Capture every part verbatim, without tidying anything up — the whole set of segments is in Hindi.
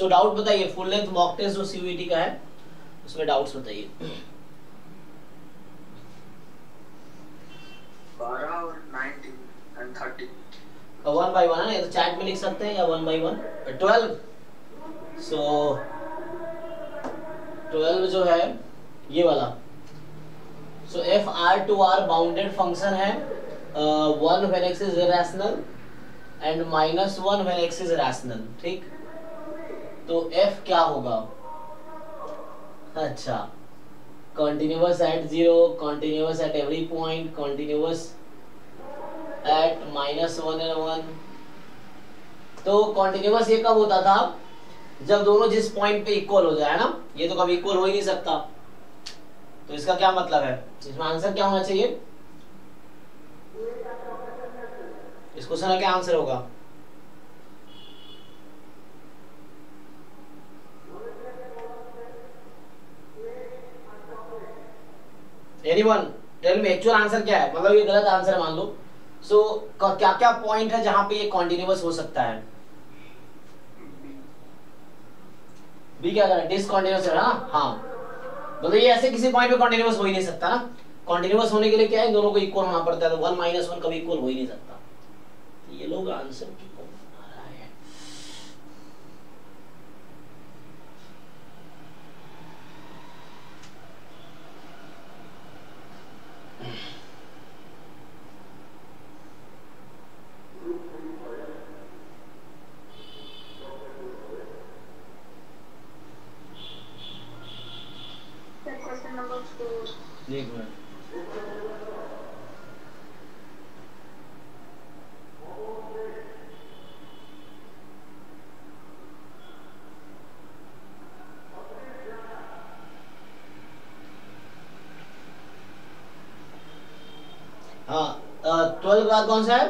सो डाउट बताइए, फुल लेंथ मॉक टेस्ट जो सीयूईटी का है उसमें डाउट्स बताइए। बारह और nineteen and thirty one by one है, तो चैट में लिख सकते हैं या one by one. Twelve, so twelve जो है ये वाला, so F are to R bounded function है, one when x is irrational and minus one when x is rational, ठीक। तो एफ क्या होगा, अच्छा continuous at zero, continuous at every point, continuous at minus one and one। तो continuous ये कब होता था, जब दोनों जिस पॉइंट पे इक्वल हो जाए ना, ये तो कभी इक्वल हो ही नहीं सकता। तो इसका क्या मतलब है, इसमें आंसर क्या होना चाहिए, इस क्वेश्चन का क्या आंसर होगा? Anyone tell me actual answer क्या है, मतलब ये गलत आंसर मान लो। सो so, क्या क्या पॉइंट है जहां पे ये कॉन्टिन्यूअस हो सकता है? बी क्या करें, डिसकॉन्टिन्यूअस है ना, हाँ, मतलब ये ऐसे किसी पॉइंट पे कॉन्टिन्यूअस हो ही नहीं सकता ना। कॉन्टिन्यूअस होने के लिए क्या है, दोनों को इक्वल होना पड़ता है, तो वन माइनस वन कभी इक्वल हो ही नहीं सकता। तो ये लोग आंसर की कौन बना रहा है? Question number four. एक मिनट, हाँ ट्वेल्व बाद कौन सा है?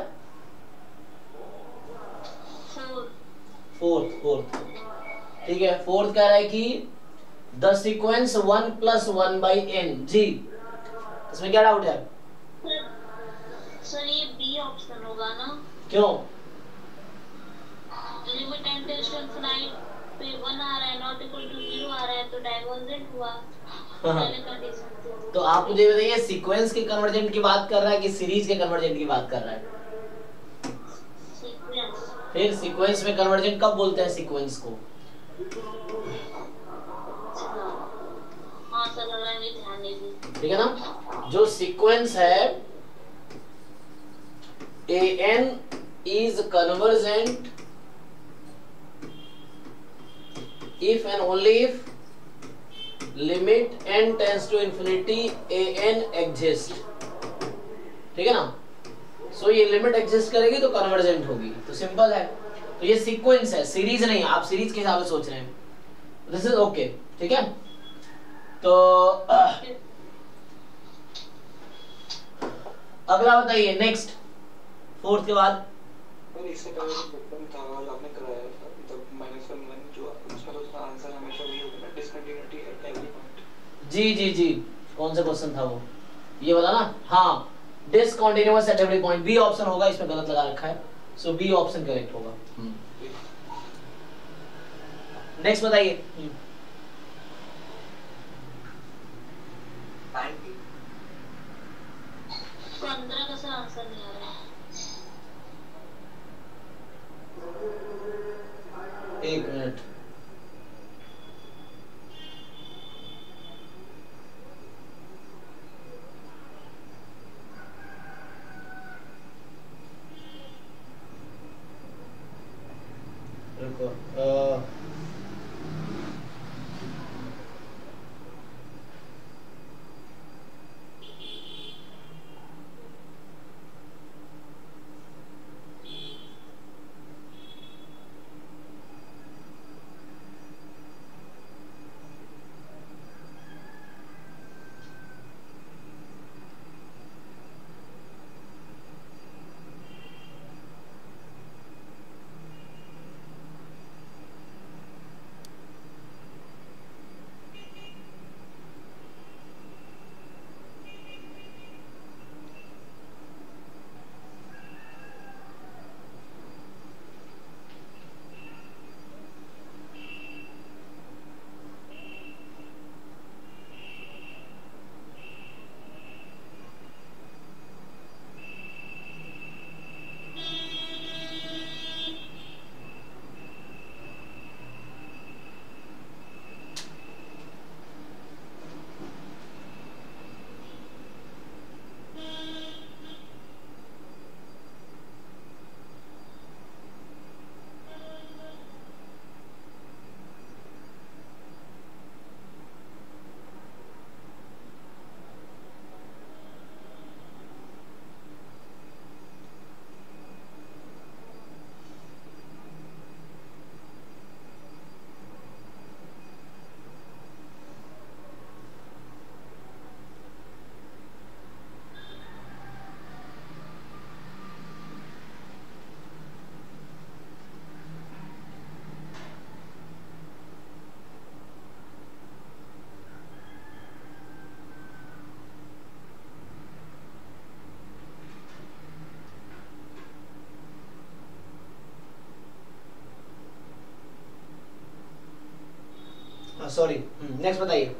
फोर्थ, फोर्थ, ठीक है। फोर्थ कह रहा है कि the sequence one plus one by n, जी इसमें क्या डाउट है? सर ये बी ऑप्शन होगा ना? क्यों? Limit n tends to infinite पे वन आ रहा है, नॉट इक्वल टू जीरो आ रहा है, तो डाइवर्जेंट हुआ। पहले कंडीशन। तो आप मुझे बताइए, सीक्वेंस के कन्वर्जेंट की बात कर रहा है कि सीरीज के कन्वर्जेंट की बात कर रहा है? सीक्वेंस। फिर सीक्वेंस में कन्वर्जेंट कब बोलते हैं सीक्वेंस को? हाँ सर, लग रहा है ध्यान नहीं दी। ठीक है ना, जो सीक्वेंस है a n is convergent if and only if limit n tends to infinity a n exist, ठीक है ना। सो so, ये लिमिट एग्जिस्ट करेगी तो कन्वर्जेंट होगी, तो सिंपल है। तो ये सीक्वेंस है, सीरीज नहीं, आप सीरीज के हिसाब से सोच रहे हैं, दिस इज ओके, ठीक है। तो अगला बताइए, नेक्स्ट फोर्थ के बाद इससे पहले जो क्वेश्चन था जो आपने कराया था, मतलब माइनस वन वन, जो उसका तो उसका आंसर हमेशा वही होगा ना, डिसकंटिन्यूटी एट एवरी पॉइंट। जी जी जी, कौन सा क्वेश्चन था वो, ये वाला ना, हाँ, discontinuous at every point, B option होगा, इसमें गलत लगा रखा है, सो बी ऑप्शन करेक्ट होगा। नेक्स्ट बताइए। पंद्रह का सर आंसर नहीं आ रहा है। एक मिनट, रुको, अ, सॉरी नेक्स्ट बताइए।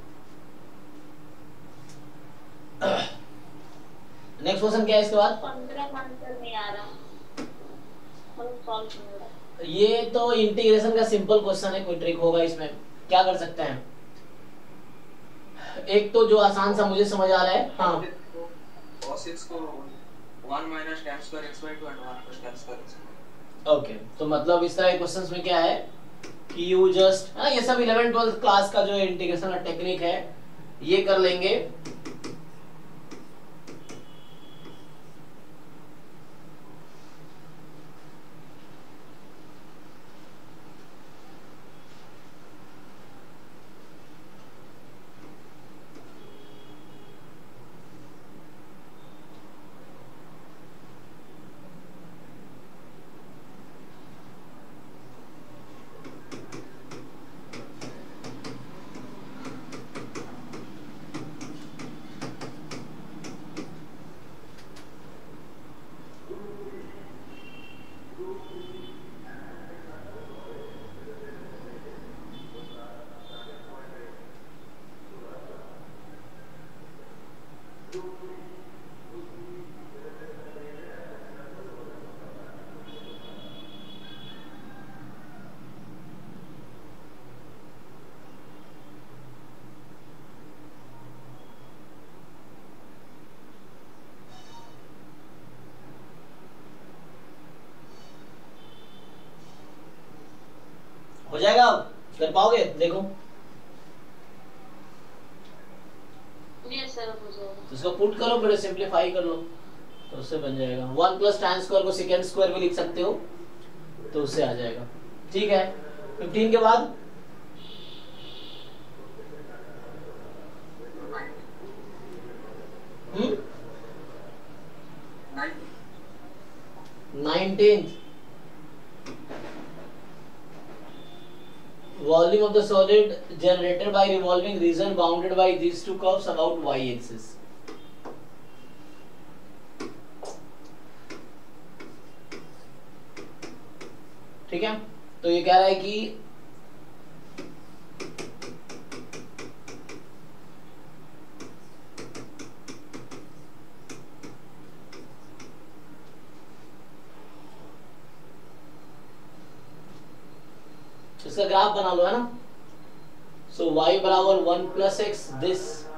नेक्स्ट क्वेश्चन क्या है इसके बाद? पंद्रह का आंसर नहीं आ रहा, मतलब सॉल्व नहीं हो रहा। ये तो इंटीग्रेशन का सिंपल क्वेश्चन है, कोई ट्रिक होगा इसमें? क्या कर सकते हैं? एक तो जो आसान सा मुझे समझ आ रहा है, हाँ cos x को one minus tan square x by two and one plus tan square x। Okay, तो मतलब इस तरह के क्वेश्चंस में क्या है कि यू जस्ट, हाँ ये सब इलेवन ट्वेल्थ क्लास का जो इंटीग्रेशन का टेक्निक है ये कर लेंगे। हो जाएगा? कर पाओगे? देखो यस सर, हो जाएगा। तो इसको पुट करो, फिर सिंपलीफाई कर लो तो उससे बन जाएगा। वन प्लस tan स्क्वायर को सेकेंड स्क्वायर भी लिख सकते हो तो उससे आ जाएगा। ठीक है, फिफ्टीन के बाद hmm nineteen, volume of the solid generated by revolving region bounded by these two curves about y axis। ठीक है, तो ये कह रहा है कि इसका ग्राफ बना लो, है ना। सो so, y बराबर one plus x this,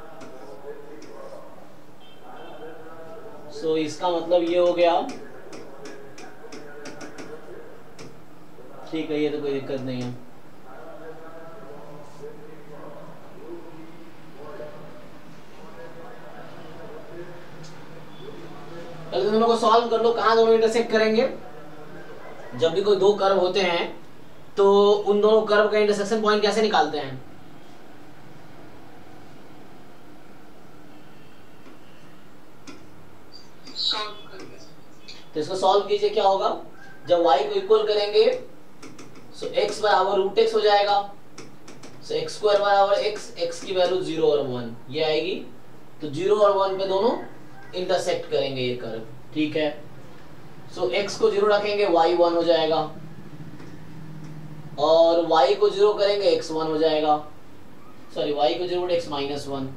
so इसका मतलब ये हो गया। ठीक है, ये तो कोई दिक्कत नहीं है। पहले दोनों को सॉल्व कर लो। कहां दोनों इंटरसेक्ट करेंगे? जब भी कोई दो कर्व होते हैं तो उन दोनों कर्व का इंटरसेक्शन पॉइंट कैसे निकालते हैं? तो इसको सॉल्व कीजिए, क्या होगा जब y को इक्वल करेंगे, सो x बराबर रूट एक्स हो जाएगा। सो एक्स स्क्वायर बराबर x, x की वैल्यू जीरो और वन ये आएगी, तो जीरो और वन पे दोनों इंटरसेक्ट करेंगे ये कर्व। ठीक है, सो x को जीरो रखेंगे y वन हो जाएगा, और y को जीरो करेंगे x वन हो जाएगा। सॉरी, y को जीरो x माइनस वन।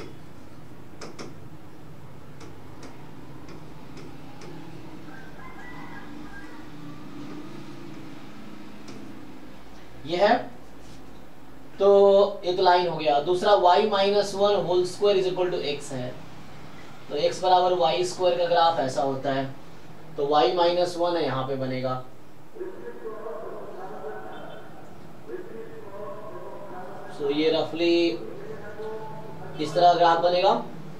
ये है, तो एक लाइन हो गया। दूसरा y minus one whole square is equal to x है, तो x बराबर वाई स्क्वायर का ग्राफ ऐसा होता है, तो y माइनस वन है यहाँ पे बनेगा। सो ये रफली इस तरह ग्राफ बनेगा,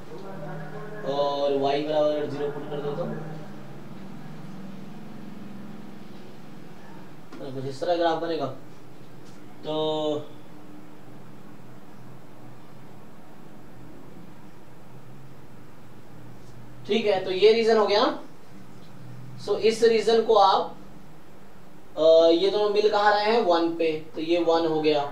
और y बराबर जीरो पुट कर दो तो कुछ इस तरह ग्राफ बनेगा। तो ठीक है, तो ये रीजन हो गया ना। सो so, इस रीजन को आप आ, ये दोनों मिल कहाँ रहे हैं? वन पे, तो ये वन हो गया।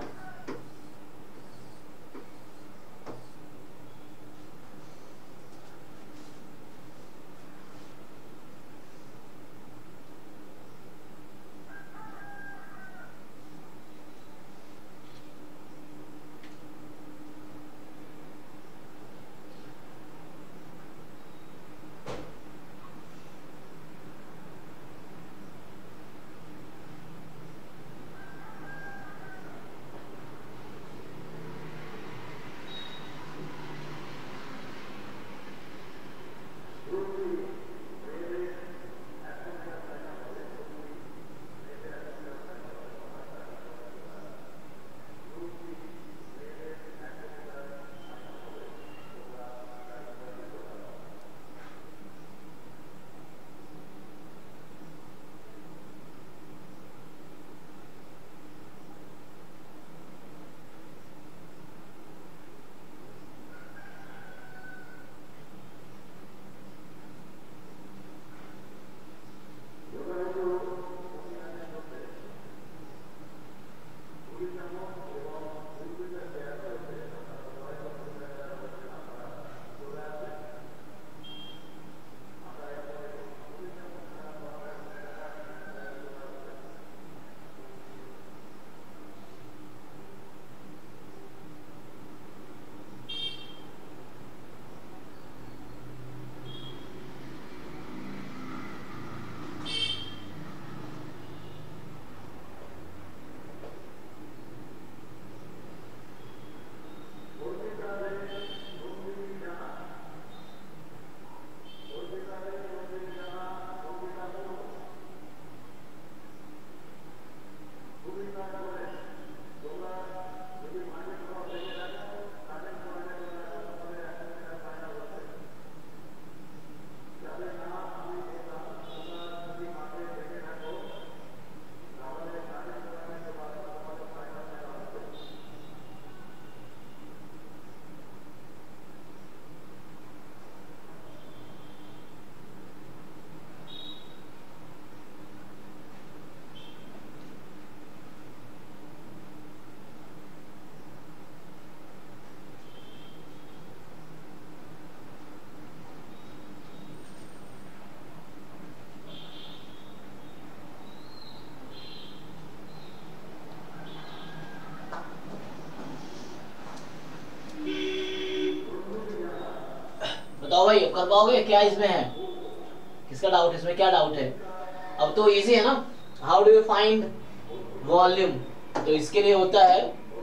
बताओ भाई, कर पाओगे क्या? इसमें है किसका डाउट? इसमें क्या डाउट है? अब तो इजी है ना। How do you find volume? तो इसके लिए होता है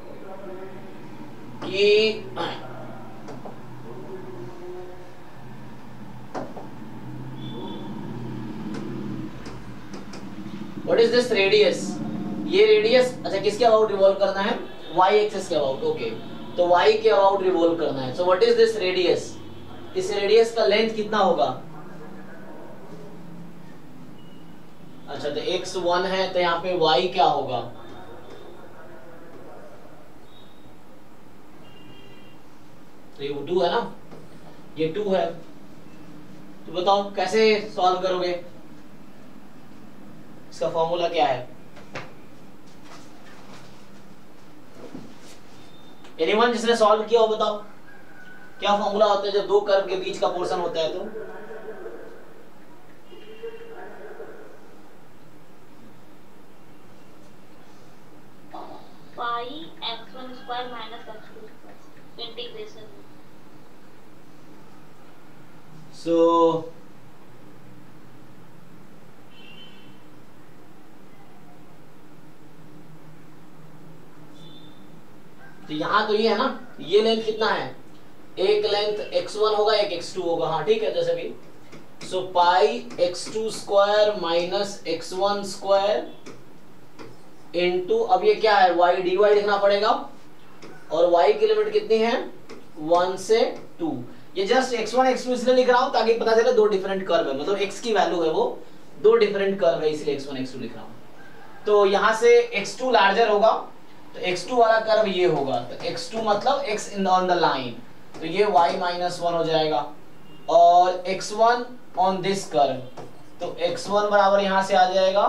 कि व्हाट इज दिस रेडियस? ये रेडियस अच्छा किसके अबाउट रिवॉल्व करना है? वाई एक्सिस के अबाउट। ओके, तो वाई के अबाउट रिवॉल्व करना है। So what is this radius? इस रेडियस का लेंथ कितना होगा? अच्छा, तो एक्स वन है, तो यहाँ पे y क्या होगा? तो ये टू है ना, ये टू है। तो बताओ कैसे सॉल्व करोगे? इसका फॉर्मूला क्या है? एनीवन जिसने सॉल्व किया हो बताओ, क्या फॉर्मूला होता है जब दो कर्व के बीच का पोर्शन होता है? तो pi x one square minus x two square integration. So तो यहां तो ये है ना, ये लेंथ कितना है? एक लेंथ एक्स वन होगा, एक एक्स टू होगा। हाँ ठीक है, जैसे भी। So pi x two square minus x one square into, अब ये क्या है? y dy लिखना पड़ेगा, और y की लिमिट कितनी है? वन से टू। ये just x one x two इसलिए लिख रहा हूं ताकि पता चले दो डिफरेंट कर्व है, मतलब x की वैल्यू है वो दो डिफरेंट कर्व है, इसलिए एक्स वन एक्स टू लिख रहा हूं। तो यहां से एक्स टू लार्जर होगा, तो एक्स टू वाला कर्व ये होगा, तो एक्स टू मतलब x in on the line, तो ये y माइनस वन हो जाएगा, और x one on this curve, तो एक्स वन बराबर यहां से आ जाएगा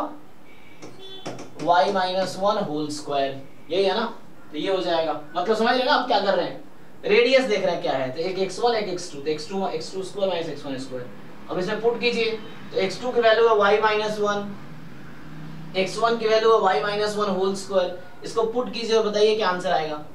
y minus one whole square. यही है ना, तो ये हो जाएगा। मतलब समझ रहे ना आप क्या कर रहे हैं? रेडियस देख रहे हैं क्या है? तो एक एक्स वन एक एक्स टू, तो x two x two square minus x one square. अब इसमें पुट कीजिए, तो एक्स टू की वैल्यू है y minus one, x one की वैल्यू है y minus one whole square. इसको पुट कीजिए और बताइए क्या आंसर आएगा।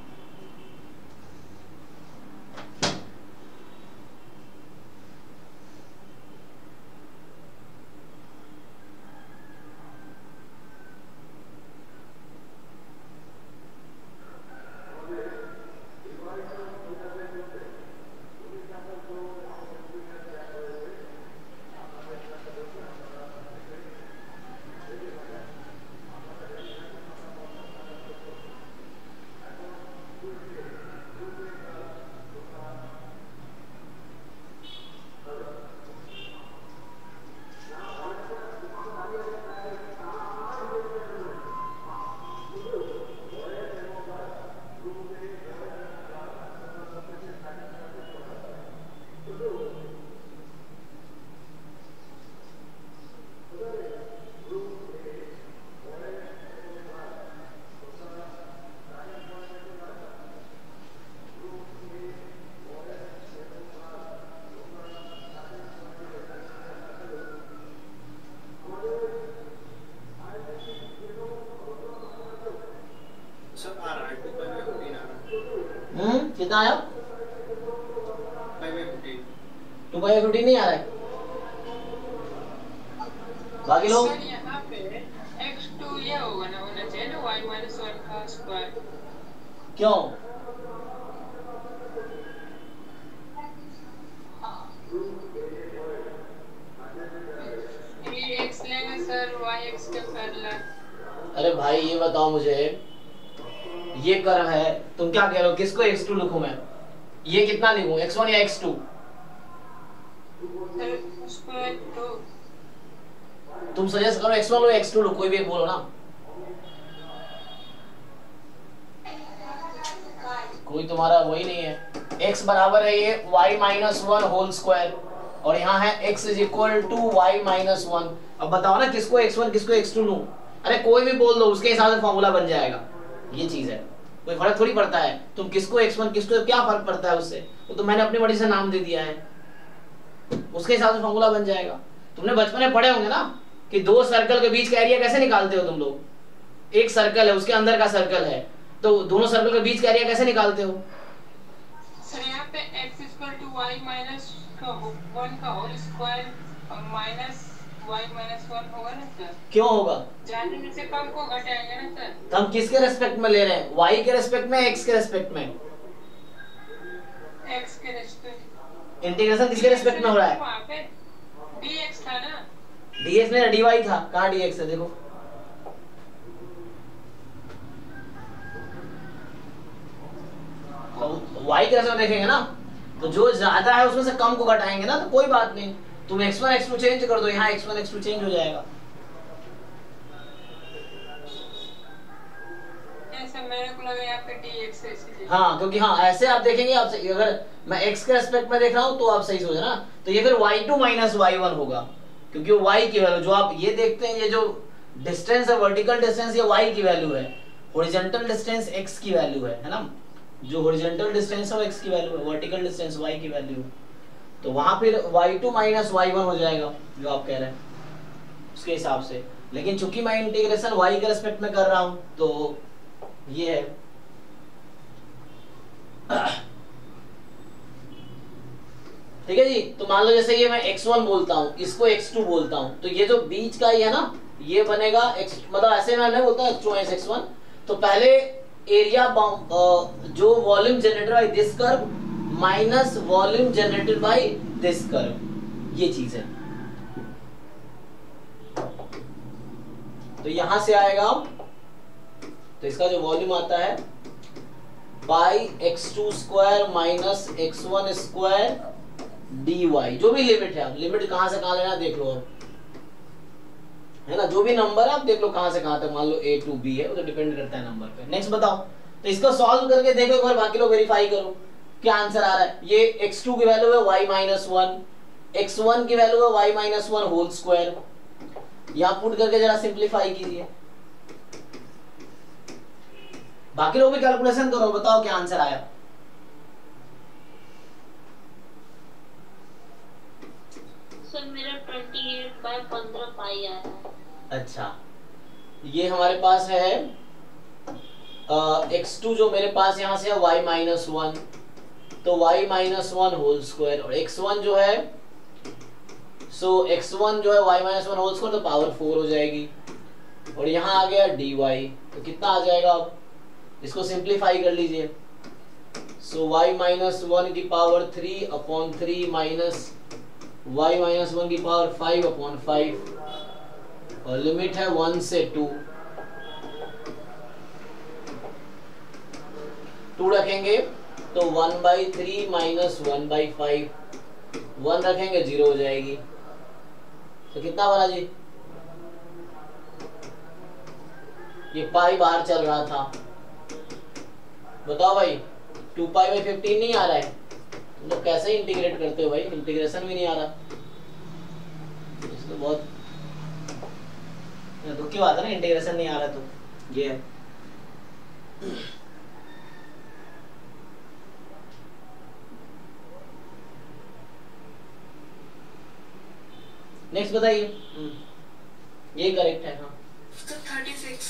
कितना आया? टू बाई फिफ्टीन नहीं आ रहा है। बाकी लोग यहाँ पे एक्स टू ये होगा ना, होना चाहिए ना y माइनस वन का स्क्वायर। क्यों? ये x लेंगे सर, y x के पैरेलल। अरे भाई ये बताओ मुझे, ये कर्व है, तुम क्या कह रहे हो? किसको एक्स टू लिखूं मैं? ये कितना लिखूं, एक्स वन या एक्स टू? तुम सजेस्ट करो एक्स वन और एक्स टू लो, कोई भी एक बोलो ना। कोई तुम्हारा वही नहीं है। x बराबर है ये y minus one whole square, और यहाँ है x is equal to y minus one. अब बताओ ना किसको एक्स वन किसको एक्स टू लूं? अरे कोई भी बोल दो, उसके हिसाब से फॉर्मूला बन जाएगा। ये चीज है, कोई फर्क थोड़ी पड़ता है तुम किसको एक्स वन किसको, क्या फर्क पड़ता है उससे? वो तो मैंने अपनी मर्जी से नाम दे दिया है, उसके हिसाब से फॉर्मूला बन जाएगा। तुमने बचपन में पढ़े होंगे ना कि दो सर्कल के बीच का एरिया कैसे निकालते हो तुम लोग? एक सर्कल है, उसके अंदर का सर्कल है, तो दोनों सर्कल के बीच का एरिया कैसे निकालते हो? सर यहाँ पे x equal to y minus का वन का होल स्क्वायर और माइनस वाई माइनस वन होगा ना सर? क्यों होगा? ज्यादा में से कम को घटाएंगे ना सर? तो हम किसके रेस्पेक्ट में ले रहे हैं? y के रेस्पेक्ट में, x के रेस्पेक्ट में? x के रेस्पेक्ट। इंटीग्रेशन किसके रेस्पेक्ट में हो रहा है? वहाँ पे dx था ना? dx नहीं, dy था। कहाँ dx है देखो, तो y के रेस्पेक्ट देखेंगे ना, तो जो ज्यादा है उसमें से कम को घटाएंगे ना, तो कोई बात नहीं, तुम x one x two change कर दो, यहाँ x one x two change हो जाएगा। ऐसा मेरे को लगा यहाँ पे dx है इसलिए। हाँ, क्योंकि हाँ ऐसे आप देखेंगे, आप सही, अगर मैं x के रेस्पेक्ट में देख रहा हूँ तो आप सही सोच ना, तो ये फिर y two minus y one होगा, क्योंकि वो y की वैल्यू जो आप ये देखते हैं, ये जो डिस्टेंस है, वर्टिकल डिस्टेंस, ये y की वैल्यू है, हॉरिजॉन्टल डिस्टेंस x की वैल्यू है, है ना? जो हॉरिजॉन्टल डिस्टेंस है वो x की वैल्यू है, वर्टिकल डिस्टेंस y की वैल्यू है, तो वहां फिर y two minus y one हो जाएगा जो आप कह रहे हैं उसके हिसाब से। लेकिन चूंकि मैं इंटीग्रेशन y के रेस्पेक्ट में कर रहा हूं तो ये है। ठीक है जी, तो मान लो जैसे ये मैं एक्स वन बोलता हूँ, इसको एक्स टू बोलता हूँ, तो ये जो बीच का ही है ना, ये बनेगा x, मतलब ऐसे मैं नहीं बोलता x two minus x one, तो पहले एरिया जो volume generated by this curve minus volume generated by this curve, ये चीज है। तो यहां से आएगा, तो इसका जो वॉल्यूम आता है by x two square minus x one square d y, जो भी लिमिट है, लिमिट कहां से कहां लेना देख लो अब, है ना? जो भी नंबर है आप देख लो कहां से कहां तक, मान लो ए टू बी है, वो तो डिपेंड करता है नंबर पे। नेक्स्ट बताओ, तो इसको सॉल्व करके देखो एक बार, बाकी लोग वेरीफाई करो क्या आंसर आ रहा है। ये एक्स टू की वैल्यू है y minus one, x one की वैल्यू है y minus one whole square, यहां पुट करके जरा सिंप्लीफाई कीजिए, बाकी लोग भी कैलकुलेशन करो, बताओ क्या आंसर आया। सर मेरा अट्ठाईस बाय पंद्रह पाई आया है। अच्छा, ये हमारे पास है एक्स टू जो मेरे पास यहाँ से है y माइनस वन, तो y minus one whole square, और एक्स वन जो है, सो एक्स वन जो है y minus one whole square, तो पावर फोर हो जाएगी, और यहाँ आ गया dy, तो कितना आ जाएगा? अब इसको सिंप्लीफाई कर लीजिए, सो y माइनस वन की power three upon three minus y minus one की पावर फाइव अपॉन फाइव, और लिमिट है वन से टू, टू रखेंगे तो one by three minus one by five, one रखेंगे जीरो हो जाएगी, तो कितना बना जी? ये पाई बाहर चल रहा था, बताओ भाई, टू पाई बाई फिफ्टीन नहीं आ रहा है, तुम लोग कैसे इंटीग्रेट करते हो भाई? इंटीग्रेशन भी नहीं आ रहा, इसको बहुत दुख की बात है ना, इंटीग्रेशन नहीं आ रहा, तो ये है। नेक्स्ट बताइए, ये करेक्ट है? हाँ, थर्टी सिक्स।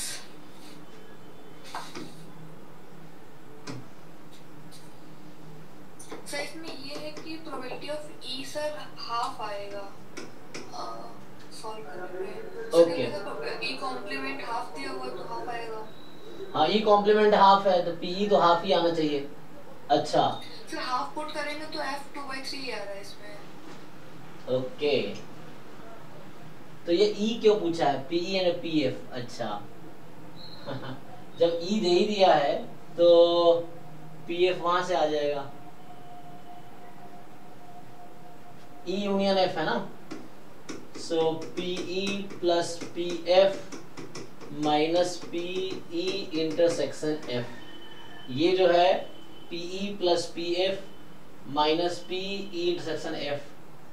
सर इसमें ये है कि probability of E sir half आएगा सॉल्व करने में। ओके, ई कॉम्प्लीमेंट हाफ दिया हुआ तो हाफ आएगा। हाँ, ई कॉम्प्लीमेंट हाफ है तो पीई तो हाफ ही आना चाहिए। अच्छा, फिर हाफ पुट करेंगे तो एफ टू बाई थ्री आ रहा है इसमें। ओके, तो ये ई क्यों पूछा है? PE and PF. अच्छा जब ई दे ही दिया है तो पीएफ वहां से आ जाएगा, ई यूनियन एफ है ना, so PE plus PF minus PE intersection F, ये जो है PE plus PF minus PE intersection F,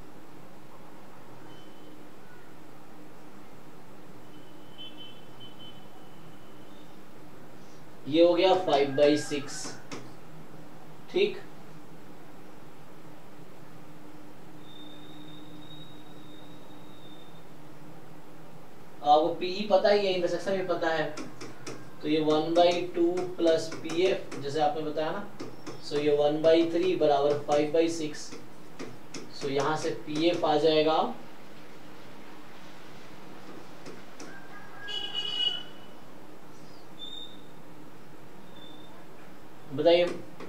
ये हो गया फाइव बाई सिक्स। ठीक, आपको पीई पता ही है, इंटरसेक्शन भी पता है, तो ये one by two plus P F जैसे आपने बताया ना, सो ये वन बाई थ्री बराबर five by six, so so, यहां से पी एफ आ जाएगा बताइए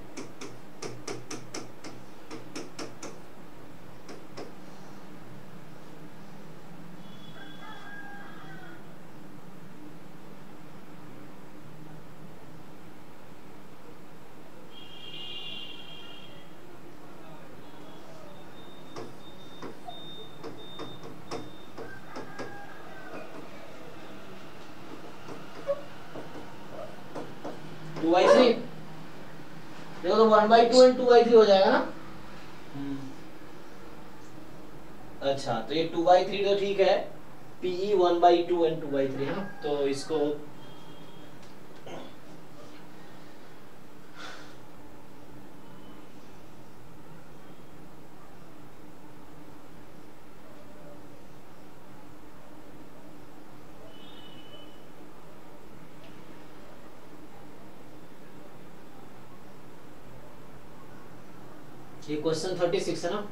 टू बाई थ्री देखो तो one by two and two by three हो जाएगा ना। अच्छा तो ये टू बाई थ्री तो ठीक है, PE one by two and two by three है ना, तो इसको ये क्वेश्चन थर्टी सिक्स है ना।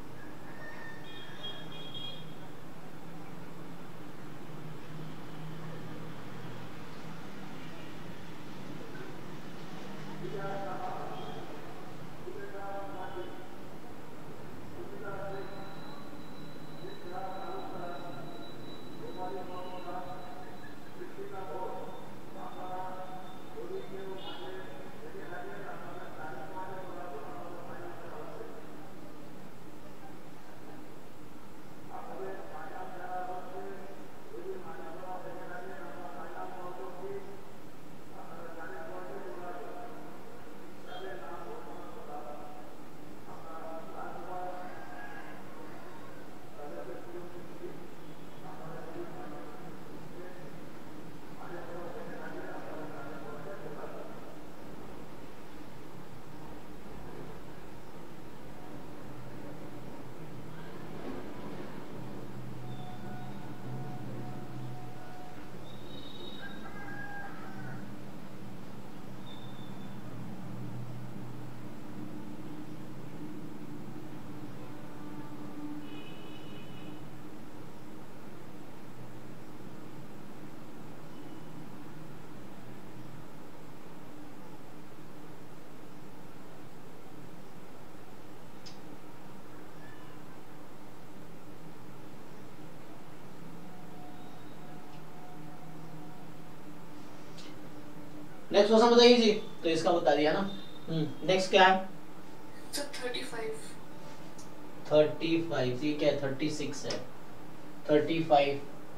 नेक्स्ट क्वेश्चन बताइए जी। तो इसका बता दिया ना। हम्म नेक्स्ट क्या है? थर्टी फाइव थर्टी फाइव ये क्या है? थर्टी सिक्स है। थर्टी फाइव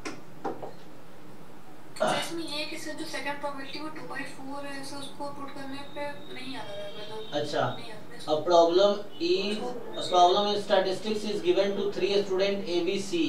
इसमें ये कि सर जो सेकंड प्रोबेबिलिटी वो टू बाई फोर है, सो उसको पुट करने पे नहीं आ रहा है मतलब। अच्छा, a problem is a problem in statistics is given to three student A B C.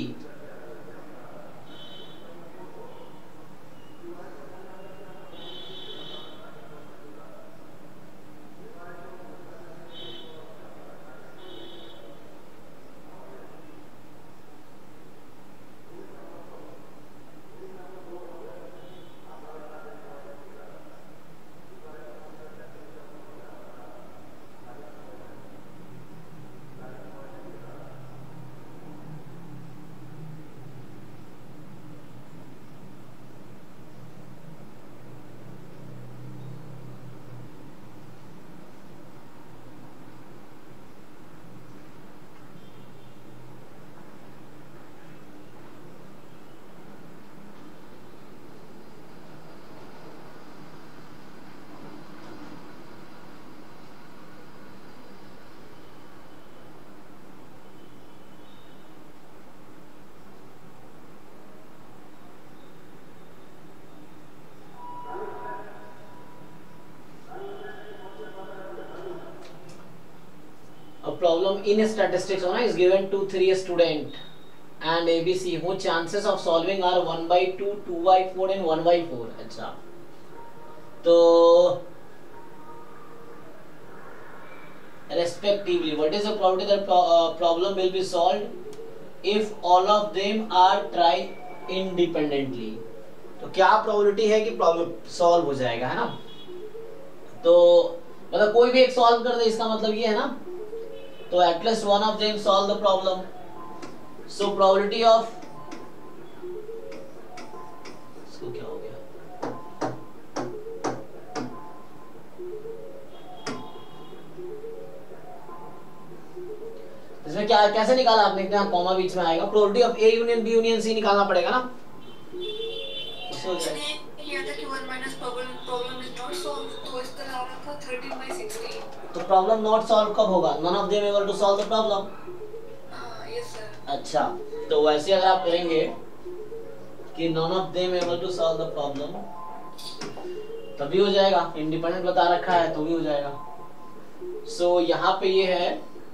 Problem in statistics होना is given to three student and A B C whose chances of solving are one by two, two by four and one by four. अच्छा तो respectively what is the probability that pro uh, problem will be solved if all of them are try independently? तो क्या probability है कि problem solve हो जाएगा, है ना? तो मतलब कोई भी एक solve कर दे इसका मतलब ये है ना। तो at least one of them solve the problem. So probability of, इसको क्या हो गया, इसमें क्या कैसे निकाला आपने, इतना कॉमा बीच में आएगा. Probability of A union B union C निकालना पड़ेगा ना. किया था कि one minus problem problem is not solve, तो इस तरह आ रहा था थर्टीन बाई सिक्सटीन. तो प्रॉब्लम नॉट सॉल्व कब होगा, none of them able to solve the problem. हां यस सर. अच्छा, तो वैसे अगर आप करेंगे कि none of them able to solve the problem, तभी हो जाएगा. इंडिपेंडेंट बता रखा है तो भी हो जाएगा. सो so, यहाँ पे ये है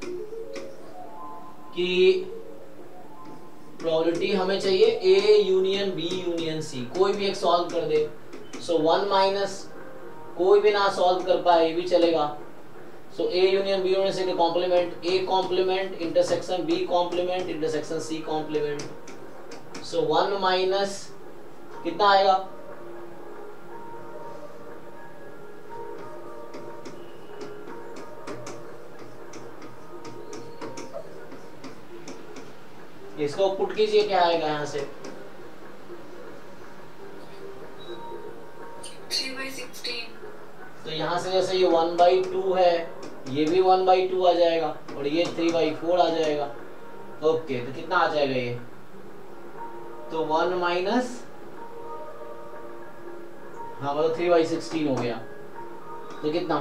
कि प्रोबेबिलिटी हमें चाहिए A union B union C, कोई भी एक सॉल्व कर दे. सो वन माइनस कोई भी ना सॉल्व कर पाए ये भी चलेगा. So A union B union C के complement, A complement intersection B complement intersection C complement. So one minus कितना आएगा, इसको पुट कीजिए, क्या आएगा यहाँ से, थ्री बाई सिक्सटीन. तो यहाँ से जैसे ये वन बाई टू है, ये भी वन बाई टू आ जाएगा और ये थ्री बाई फोर आ जाएगा. ओके, तो कितना आ जाएगा ये, तो वन माइनस, हाँ मतलब थ्री बाई सिक्सटीन हो गया. तो कितना,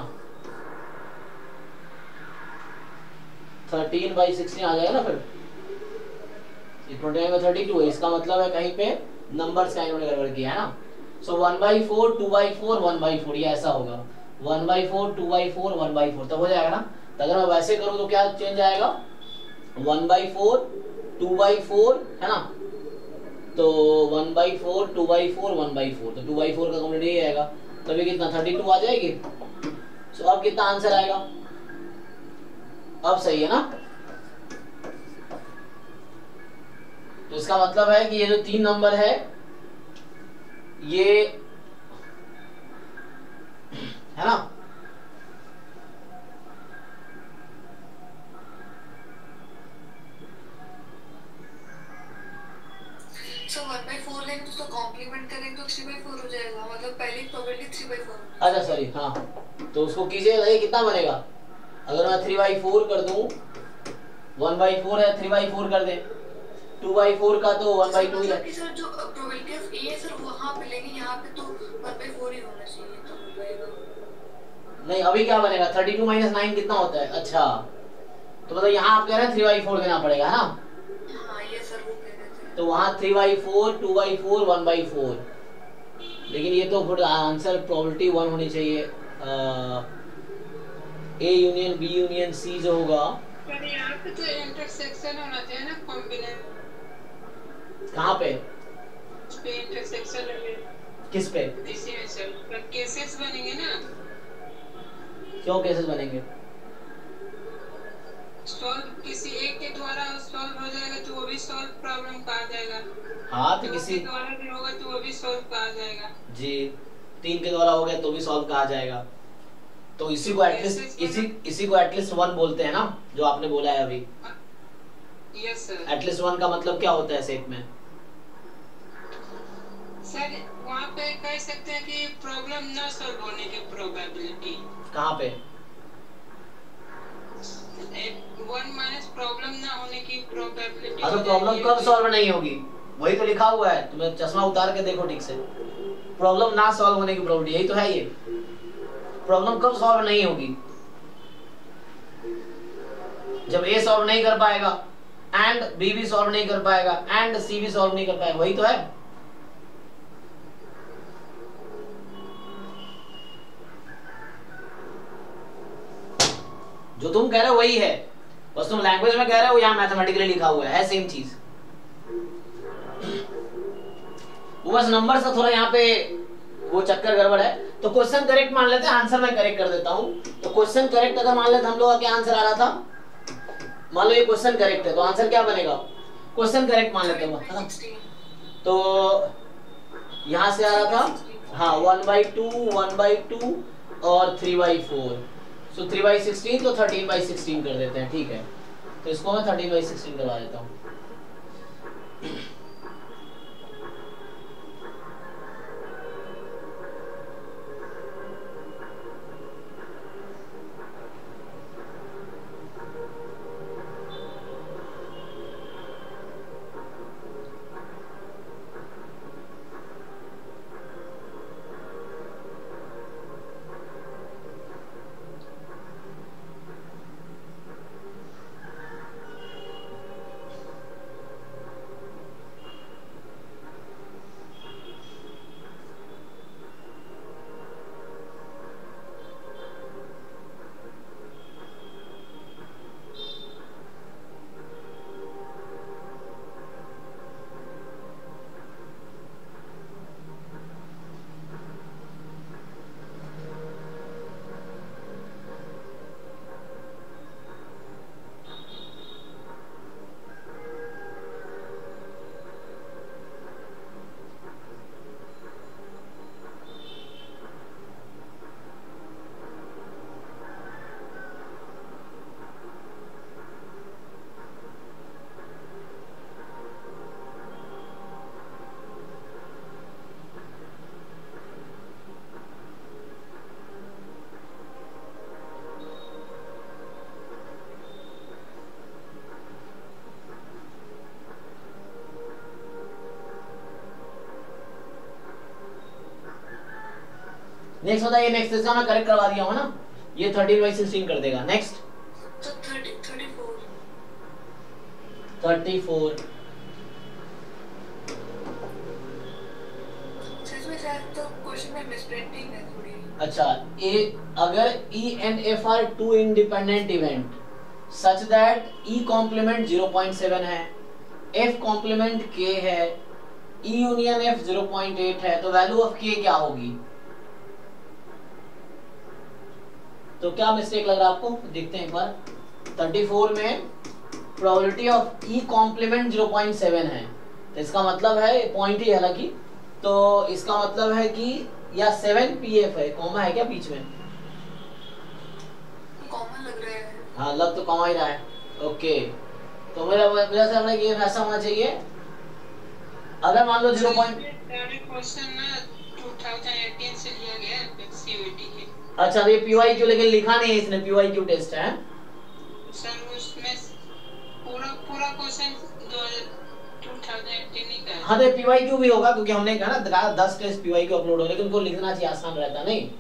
थर्टीन बाई सिक्सटीन आ जाएगा ना. फिर ट्वेंटी नाइन में थर्टी टू है, इसका मतलब है कहीं पे नंबर्स का इन्होंने गड़बड़ किया है ना. So one by four, two by four, one by four, ये ऐसा होगा. One by four, two by four, one by four, तो हो जाएगा ना. तो अगर मैं वैसे करूँ तो क्या चेंज आएगा, one by four, two by four है ना. तो one by four, two by four, one by four, तो टू बाई फोर का कॉम्प्लीमेंट यही आएगा. तभी कितना, थर्टी टू आ जाएगी. सो अब कितना आंसर आएगा, अब सही है ना. तो इसका मतलब है कि ये जो तीन नंबर है ये है ना. सो वन बाई फोर लेंगे तो उसका कॉम्प्लीमेंट करेंगे तो थ्री बाई फोर हो जाएगा, मतलब पहली प्रोबेबिलिटी थ्री बाई फोर. अच्छा सॉरी, हाँ तो उसको कीजिएगा, ये कितना बनेगा, अगर मैं थ्री बाई फोर कर दूं, वन बाई फोर है, थ्री बाई फोर कर दे, टू बाई फोर का तो वन बाई टू ही है. सर जो प्रोबेबिलिटी ऑफ ए है सर वहां पे लेंगे, यहाँ पे तो वन बाई फोर ही होना चाहिए, तो हो जाएगा. नहीं अभी क्या बनेगा, थर्टी टू माइनस नाइन कितना होता है. अच्छा, तो मतलब यहाँ आप कह रहे हैं थ्री बाई फोर देना पड़ेगा है ना. हाँ ये सर वो कह रहे थे. तो वहाँ three by four, two by four, one by four, लेकिन ये तो फिर आंसर प्रोबेबिलिटी वन होनी चाहिए. A union B union C जो होगा, पर यहाँ पे तो इंटरसेक्शन होना चाहिए ना, कॉम्बिनेशन. कहाँ पे, पे इंटरसेक्शन लगे, किस पे, इसी में सर पर केसेस बनेंगे ना. क्यों केसेस बनेंगे, सॉल्व किसी एक के द्वारा सॉल्व हो जाएगा तो वो भी सॉल्व प्रॉब्लम कहा जाएगा. हाँ तो दो किसी के द्वारा भी होगा तो वो भी सॉल्व कहा जाएगा. जी, तीन के द्वारा हो गया तो भी सॉल्व कहा जाएगा. तो इसी को एटलीस्ट इसी इसी को एटलीस्ट वन बोलते हैं ना, जो आपने बोला है अभी. Yes sir. एटलीस्ट वन का मतलब क्या होता है सेट में, सर वहाँ पे कह सकते हैं कि प्रॉब्लम ना सॉल्व होने की प्रोबेबिलिटी. कहाँ पे, वन माइनस प्रॉब्लम ना होने की प्रोबेबिलिटी. हाँ तो प्रॉब्लम कब सॉल्व नहीं होगी, वही तो लिखा हुआ है. तुम्हें चश्मा उतार के देखो ठीक से, प्रॉब्लम ना सॉल्व होने की प्रोबेबिलिटी यही तो है. ये प्रॉब्लम कब सॉल्व नहीं होगी, जब ए सॉल्व नहीं कर पाएगा, एंड बी भी सॉल्व नहीं कर पाएगा, एंड सी भी सॉल्व नहीं कर पाएगा, वही तो है. जो तुम कह रहे हो वही है, बस तुम लैंग्वेज में कह रहे हो, यहाँ मैथमेटिकली लिखा हुआ है, है सेम चीज. वो बस नंबर से थोड़ा यहाँ पे वो चक्कर गड़बड़ है. तो क्वेश्चन करेक्ट मान लेते हैं, आंसर मैं करेक्ट कर देता हूँ. तो क्वेश्चन करेक्ट अगर मान लेते हम लोग का क्या आंसर आ रहा था, मान लो ये क्वेश्चन करेक्ट है तो आंसर क्या बनेगा, क्वेश्चन करेक्ट मान लेते हैं है ना. तो यहाँ से आ रहा था हाँ one by two, one by two और three by four. So three by sixteen तो थर्टीन बाई सिक्सटीन कर देते हैं, ठीक है। तो इसको मैं थर्टीन बाई सिक्सटीन करवा देता हूँ। नेक्स्ट बताइए, नेक्स्ट इसका मैं करेक्ट करवा दिया हूँ ना, ये थर्टीन बाई सिक्सटीन कर देगा। नेक्स्ट तो thirty thirty four thirty four इसमें शायद तो क्वेश्चन में मिसप्रिंटिंग है थोड़ी। अच्छा, ए अगर E and F are two independent event such that E complement zero point seven है, एफ कॉम्प्लीमेंट के है, E union F zero point eight है, तो वैल्यू ऑफ के क्या होगी? तो क्या मिस्टेक लग रहा है आपको? देखते हैं एक बार। थर्टी फोर में probability of E complement zero point seven है, तो इसका मतलब है पॉइंट ही हालांकि, तो इसका मतलब है कि या सेवन पी एफ है, कॉमा है क्या बीच में? कॉमन लग रहा है। हाँ, लग तो कॉमा ही रहा है। ओके, तो मेरा मेरा से लग ये ऐसा होना चाहिए, अगर मान लो ज़ीरो पॉइंट क्वेश्चन ना टू थाउजेंड एटीन से लिया गया है सीयूईटी के। अच्छा, तो ये पीवाईक्यू लेकिन लिखा नहीं है इसने, पीवाईक्यू टेस्ट है सर, उसमें पूरा पूरा क्वेश्चन दो थाउजेंड एटीन ही का है। हाँ, तो पीवाईक्यू भी होगा क्योंकि हमने कहा ना दस टेस्ट पीवाईक्यू अपलोड हो, लेकिन उनको लिखना चाहिए, आसान रहता नहीं।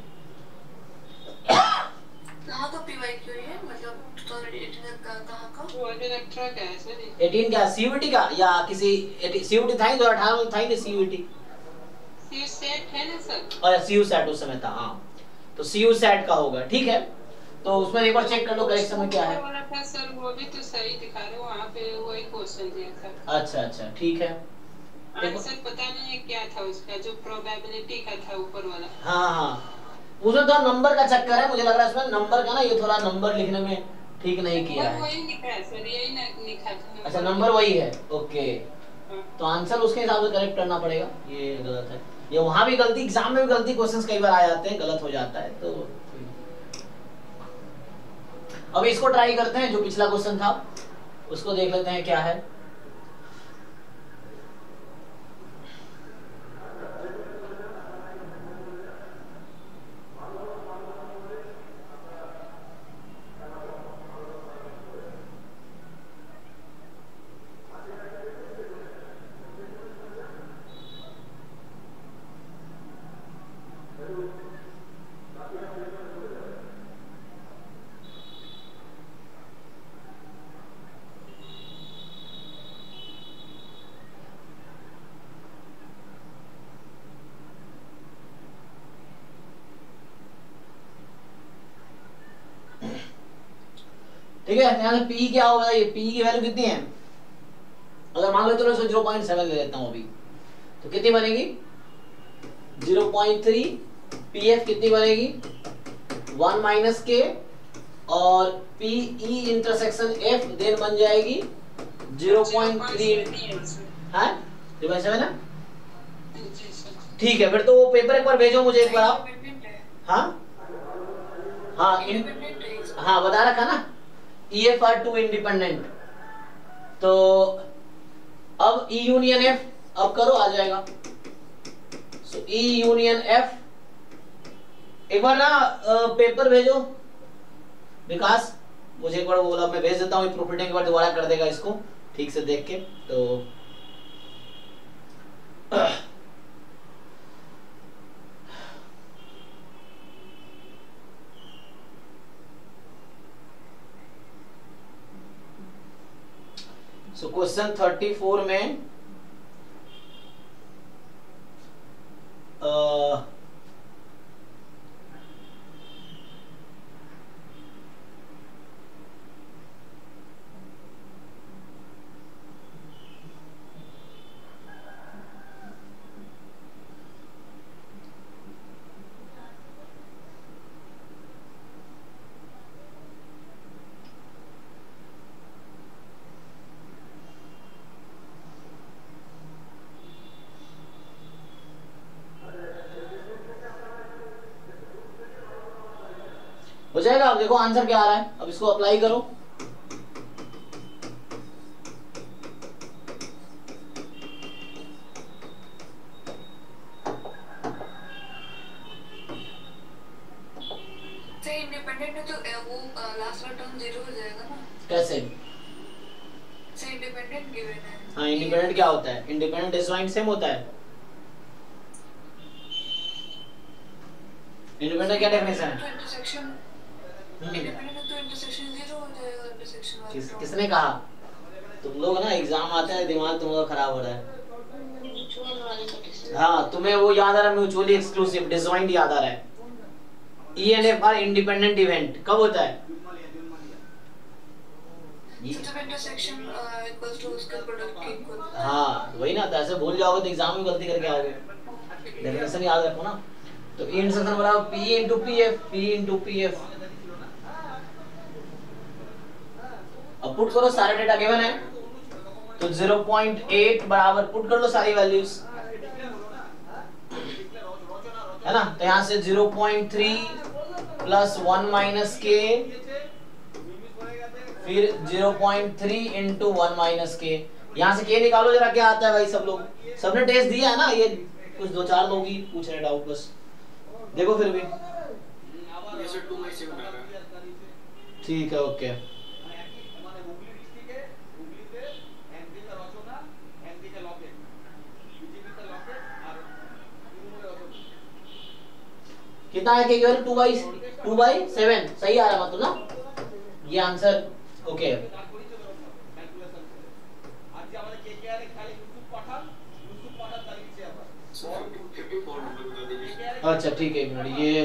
कहाँ का पीवाईक्यू है, मतलब टू थाउजेंड एटीन का कहाँ का? दो हज़ार अठारह का है सर। एटीन क्या सीयूईटी का, या किसी सीयूईटी था ही दो हज़ार अठारह में, था ही सीयूईटी, सीयू सेट है ना सर? और सीयू सेट उस समय था। हाँ, तो सीयू सेट का होगा, ठीक है। तो उसमें एक बार चेक कर लो करेक्शन में क्या है। वाला था सर, वो भी तो सही दिखा रहे हो, वहाँ पे वही क्वेश्चन दिया था। अच्छा अच्छा, ठीक है। आंसर पता नहीं है क्या था उसका, जो प्रोबेबिलिटी का था ऊपर वाला। हाँ हाँ, उसमें थोड़ा नंबर का चक्कर है, मुझे लग रहा है इसमें नंबर का ना, ये थोड़ा नंबर लिखने में ठीक नहीं किया है। वही लिखा है सर, यही ना लिखा था। अच्छा, नंबर वही है, ओके। तो आंसर उसके हिसाब से करेक्ट करना पड़ेगा, ये गलत है। ये वहां भी गलती, एग्जाम में भी गलती, क्वेश्चंस कई बार आ जाते हैं, गलत हो जाता है। तो अब इसको ट्राई करते हैं, जो पिछला क्वेश्चन था उसको देख लेते हैं क्या है। ठीक है, यहाँ से पी क्या होगा, ये पी की वैल्यू कितनी है? अगर मान लो चलो इसको ज़ीरो पॉइंट सेवन ले लेता हूँ अभी, तो कितनी बनेगी? Zero point three. पीएफ कितनी बनेगी? वन माइनस के, और P E intersection F then बन जाएगी ज़ीरो पॉइंट थ्री। हाँ, ज़ीरो पॉइंट सेवन है, ठीक है। फिर तो वो पेपर एक बार भेजो मुझे एक बार आप। हाँ हाँ, हाँ बता रखा ना, E F are two independent. तो अब ई यूनियन एफ अब करो, आ जाएगा। सो ई यूनियन एफ, एक बार ना पेपर भेजो विकास, मुझे एक बार बोला, मैं भेज देता हूँ प्रूफ रीडिंग, एक बार दोबारा कर देगा इसको ठीक से देख के। तो सो क्वेश्चन थर्टी फोर में uh, हो जाएगा। अब देखो आंसर क्या आ रहा है, अब इसको अप्लाई करो। इंडिपेंडेंट है तो वो लास्ट वाला टर्म जीरो हो जाएगा ना? कैसे? से इंडिपेंडेंट गिवन है। हाँ इंडिपेंडेंट क्या होता है? इंडिपेंडेंट डिसजॉइंट सेम होता है। इंडिपेंडेंट क्या डेफिनेशन है? इंटरसेक्शन इंडिपेंडेंट तो इंटरसेक्शन जीरो हो जाएगा इंटरसेक्शन वाला। किस, किसने कहा? तुम लोग ना एग्जाम आता है दिमाग तुम लोग खराब हो रहा है। हाँ तुम्हें वो याद आ रहा है, म्यूचुअली एक्सक्लूसिव डिसजॉइंट याद आ रहा है। E and F are independent event कब होता है? इंटरसेक्शन इक्वल्स टू उसका प्रोडक्ट के इक्वल। हाँ वही ना, तो ऐसे भूल जाओगे तो एग्जाम में गलती करके आओगे। डेफिनेशन याद रखो ना। तो ई इंटरसेक्शन बराबर P into P F, P into P F. अब पुट करो, सारे डेटा गिवन है तो ज़ीरो पॉइंट एट बराबर पुट कर लो सारी वैल्यूज, है ना। तो यहाँ से zero point three plus one minus K, फिर zero point three into one minus K. यहाँ से के निकालो जरा, क्या आता है भाई? सब लोग सबने टेस्ट दिया है ना, ये कुछ दो चार लोग ही पूछ रहे डाउट बस। देखो फिर भी ठीक है, ओके। कितना है K two by two by seven सही आ रहा मतलब ना ये आंसर, ओके। अच्छा ठीक है, एक मिनट, ये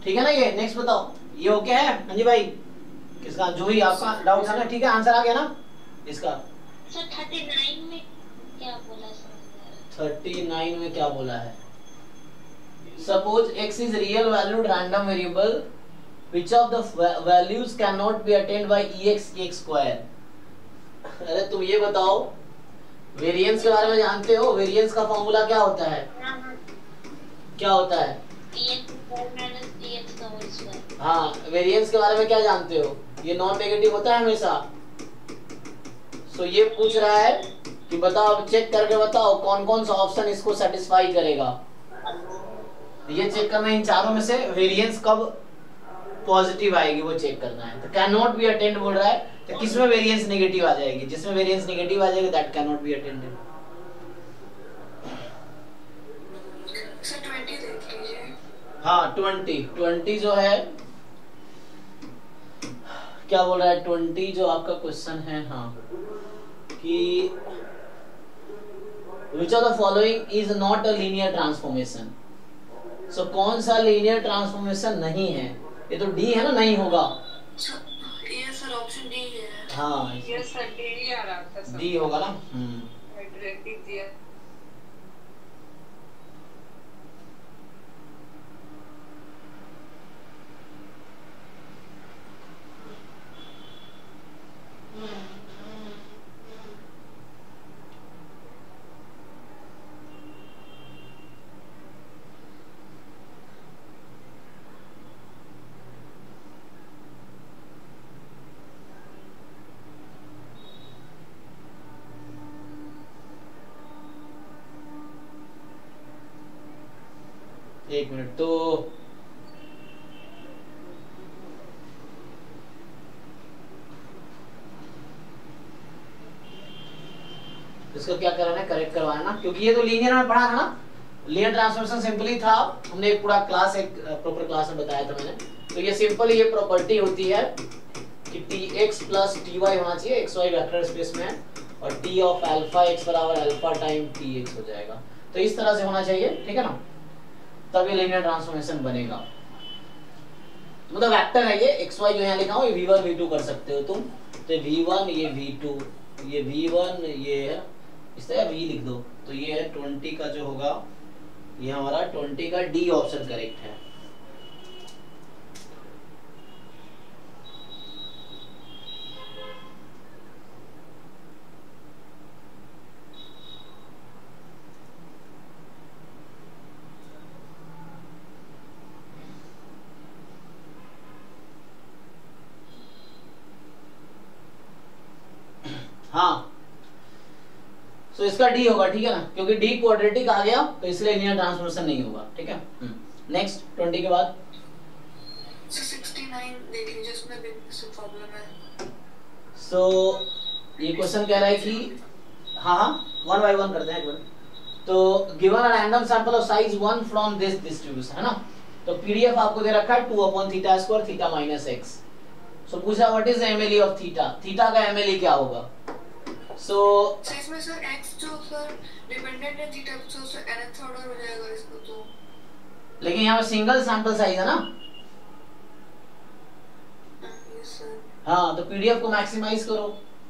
ठीक है ना। ये नेक्स्ट बताओ, ये ओके है हाँ जी भाई, किसका जो ही आपका डाउट है ना, ठीक है आंसर आ गया ना इसका। सर थर्टी नाइन में क्या बोला सर? थर्टी नाइन में क्या बोला है? Suppose x is real valued random variable which of the values cannot be attained by ex x square। अरे तुम ये बताओ, वेरिएंस के बारे में जानते हो? वेरिएंस का फॉर्मूला क्या होता है? क्या होता है? हाँ, वेरिएंस के बारे में क्या जानते हो? ये नॉन नेगेटिव होता है हमेशा। सो so, ये पूछ रहा है कि बताओ, अब चेक करके बताओ कौन कौन सा ऑप्शन इसको सेटिस्फाई करेगा। ये चेक करना, इन चारों में से वेरिएंस कब पॉजिटिव आएगी वो चेक करना है। तो कैन नॉट बी अटेंड बोल रहा है, तो किसमें वेरिएंस नेगेटिव आ जाएगी? जिसमें वेरिएंस नेगेटिव आ जाएगी that can not be attended. Sir twenty देख लीजिए। हाँ ट्वेंटी, ट्वेंटी जो है क्या बोल रहा है? ट्वेंटी जो आपका क्वेश्चन है, हाँ कि which of the following is not a linear transformation। So so, कौन सा लीनियर ट्रांसफॉर्मेशन नहीं है? ये तो डी है ना, नहीं होगा। ये सर ऑप्शन डी है। हाँ ये सर डी ही आ रहा था सर, डी होगा ना। हम्म हाइड्रेटिक दिया। एक मिनट, तो इसको क्या कराना है? करेक्ट करवाना, क्योंकि ये तो लीनियर में पढ़ा था ना। लीनियर ट्रांसफॉर्मेशन सिंपली था, हमने एक पूरा क्लास, एक प्रॉपर क्लास में बताया था मैंने। तो ये सिंपल ये प्रॉपर्टी होती है कि T x plus T y होना चाहिए, एक्स वाई वेक्टर स्पेस में है, और टी ऑफ अल्फा एक्स बराबर अल्फा टाइम टी एक्स हो जाएगा। तो इस तरह से होना चाहिए, ठीक है ना, तब ये लीनियर ट्रांसफॉर्मेशन बनेगा। मतलब वेक्टर है ये, एक्स वाई जो यहाँ लिखा हूँ, ये वी वन वी टू कर सकते हो तुम। तो वी वन, ये वी टू, ये वी वन, ये है इस तरह v लिख दो। तो ये है ट्वेंटी का जो होगा, ये हमारा ट्वेंटी का डी ऑप्शन करेक्ट है। हाँ तो so, इसका डी होगा, ठीक है ना, क्योंकि डी क्वाड्रेटिक आ गया तो इसलिए लीनियर ट्रांसफॉर्मेशन नहीं होगा, ठीक है। नेक्स्ट ट्वेंटी के बाद सिक्सटी नाइन देख लीजिए, इसमें भी प्रॉब्लम है। सो so, ये क्वेश्चन कह रहा है कि हाँ हाँ वन बाय वन करते हैं एक बार। तो given a random sample of size one from this distribution, है ना। तो पीडीएफ आपको दे रखा है two upon theta square theta minus x. So पूछा what is the MLE of theta, theta का एमएलई क्या होगा। सो so, इसमें सर x जो सर डिपेंडेंट है थीटा तो सर nth ऑर्डर हो जाएगा इसको तो। लेकिन यहाँ पे सिंगल सैंपल साइज है ना। Yes sir. हाँ तो पीडीएफ को मैक्सिमाइज करो।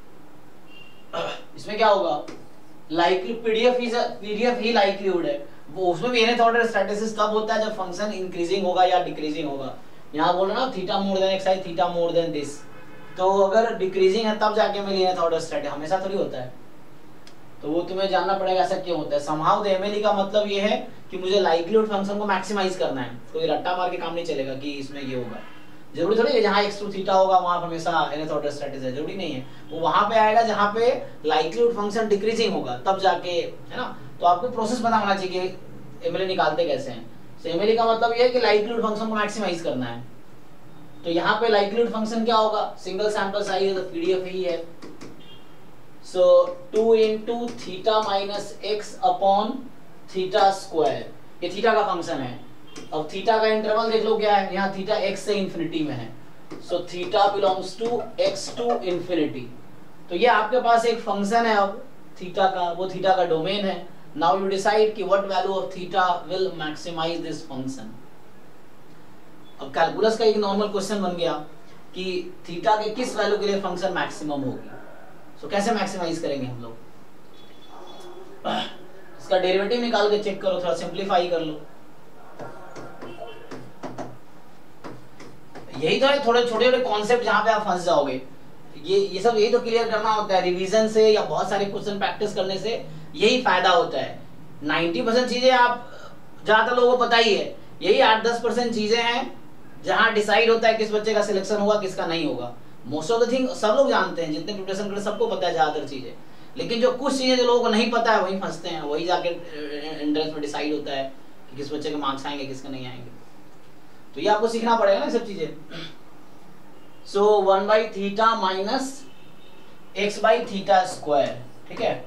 इसमें क्या होगा, लाइकली पीडीएफ ही पीडीएफ ही लाइक्लीहुड है वो, उसमें भी nth ऑर्डर स्टैटिस्टिक्स तब होता है जब फंक्शन इंक्रीजिंग होगा या डिक्रीजिंग होगा। यहाँ बोल रहा ना theta more than x i theta more than this, तो अगर डिक्रीजिंग है तब जाके मेरी nth ऑर्डर स्टैटिस्टिक्स, हमेशा थोड़ी होता है। तो वो तुम्हें जानना पड़ेगा ऐसा क्यों होता है। समहाउ द एमएलई का मतलब ये है कि मुझे लाइक्लीहुड फंक्शन को मैक्सिमाइज करना है, कोई रट्टा मार के काम नहीं चलेगा कि इसमें ये होगा। जरूरी थोड़ी है जहाँ एक्स टू थीटा होगा वहां पर हमेशा nth ऑर्डर स्टैटिस्टिक्स है, जरूरी नहीं है। वो वहां पे आएगा जहाँ पे लाइक्लीहुड फंक्शन डिक्रीजिंग होगा तब जाके, है ना। तो आपको प्रोसेस पता होना चाहिए कि एमएलई निकालते कैसे हैं। तो एमएलई का मतलब ये है कि लाइक्लीहुड फंक्शन को मैक्सिमाइज करना है। तो यहाँ पे लाइक्लीहुड फंक्शन क्या होगा, सिंगल सैंपल साइज है तो पीडीएफ ही है। So two into theta minus x upon theta square, ये थीटा का फंक्शन है। अब थीटा का इंटरवल देख लो क्या है, यहाँ थीटा एक्स से इंफिनिटी में है। So theta belongs to x to infinity. तो ये आपके पास एक फंक्शन है अब थीटा का, वो थीटा का डोमेन है। नाउ यू डिसाइड कि what value of theta will maximise this function. अब कैलकुलस का एक नॉर्मल क्वेश्चन बन गया कि थीटा के किस वैल्यू के लिए फंक्शन मैक्सिमम होगी। सो so, कैसे मैक्सिमाइज करेंगे हम लोग, इसका डेरिवेटिव निकाल के चेक करो, थोड़ा सिंप्लीफाई कर लो। यही तो है थोड़े छोटे छोटे कॉन्सेप्ट जहां पे आप फंस जाओगे। ये ये सब यही तो क्लियर करना होता है रिवीजन से या बहुत सारे क्वेश्चन प्रैक्टिस करने से, यही फायदा होता है। नब्बे परसेंट चीजें आप ज्यादातर लोगों को पता ही है, यही आठ दस परसेंट चीजें हैं जहां डिसाइड होता है किस बच्चे का सिलेक्शन होगा किसका नहीं होगा। मोस्ट ऑफ द थिंग सब लोग जानते हैं, जितने प्रिपरेशन करते सबको पता है ज्यादातर चीजें, लेकिन जो कुछ चीजें जो लोगों को नहीं पता है वही फंसते हैं, वही जाके एंट्रेंस में डिसाइड होता है कि किस बच्चे के मार्क्स आएंगे किसके नहीं आएंगे। तो ये आपको सीखना पड़ेगा ना सब चीजें। So one by theta minus x by theta square, ठीक है।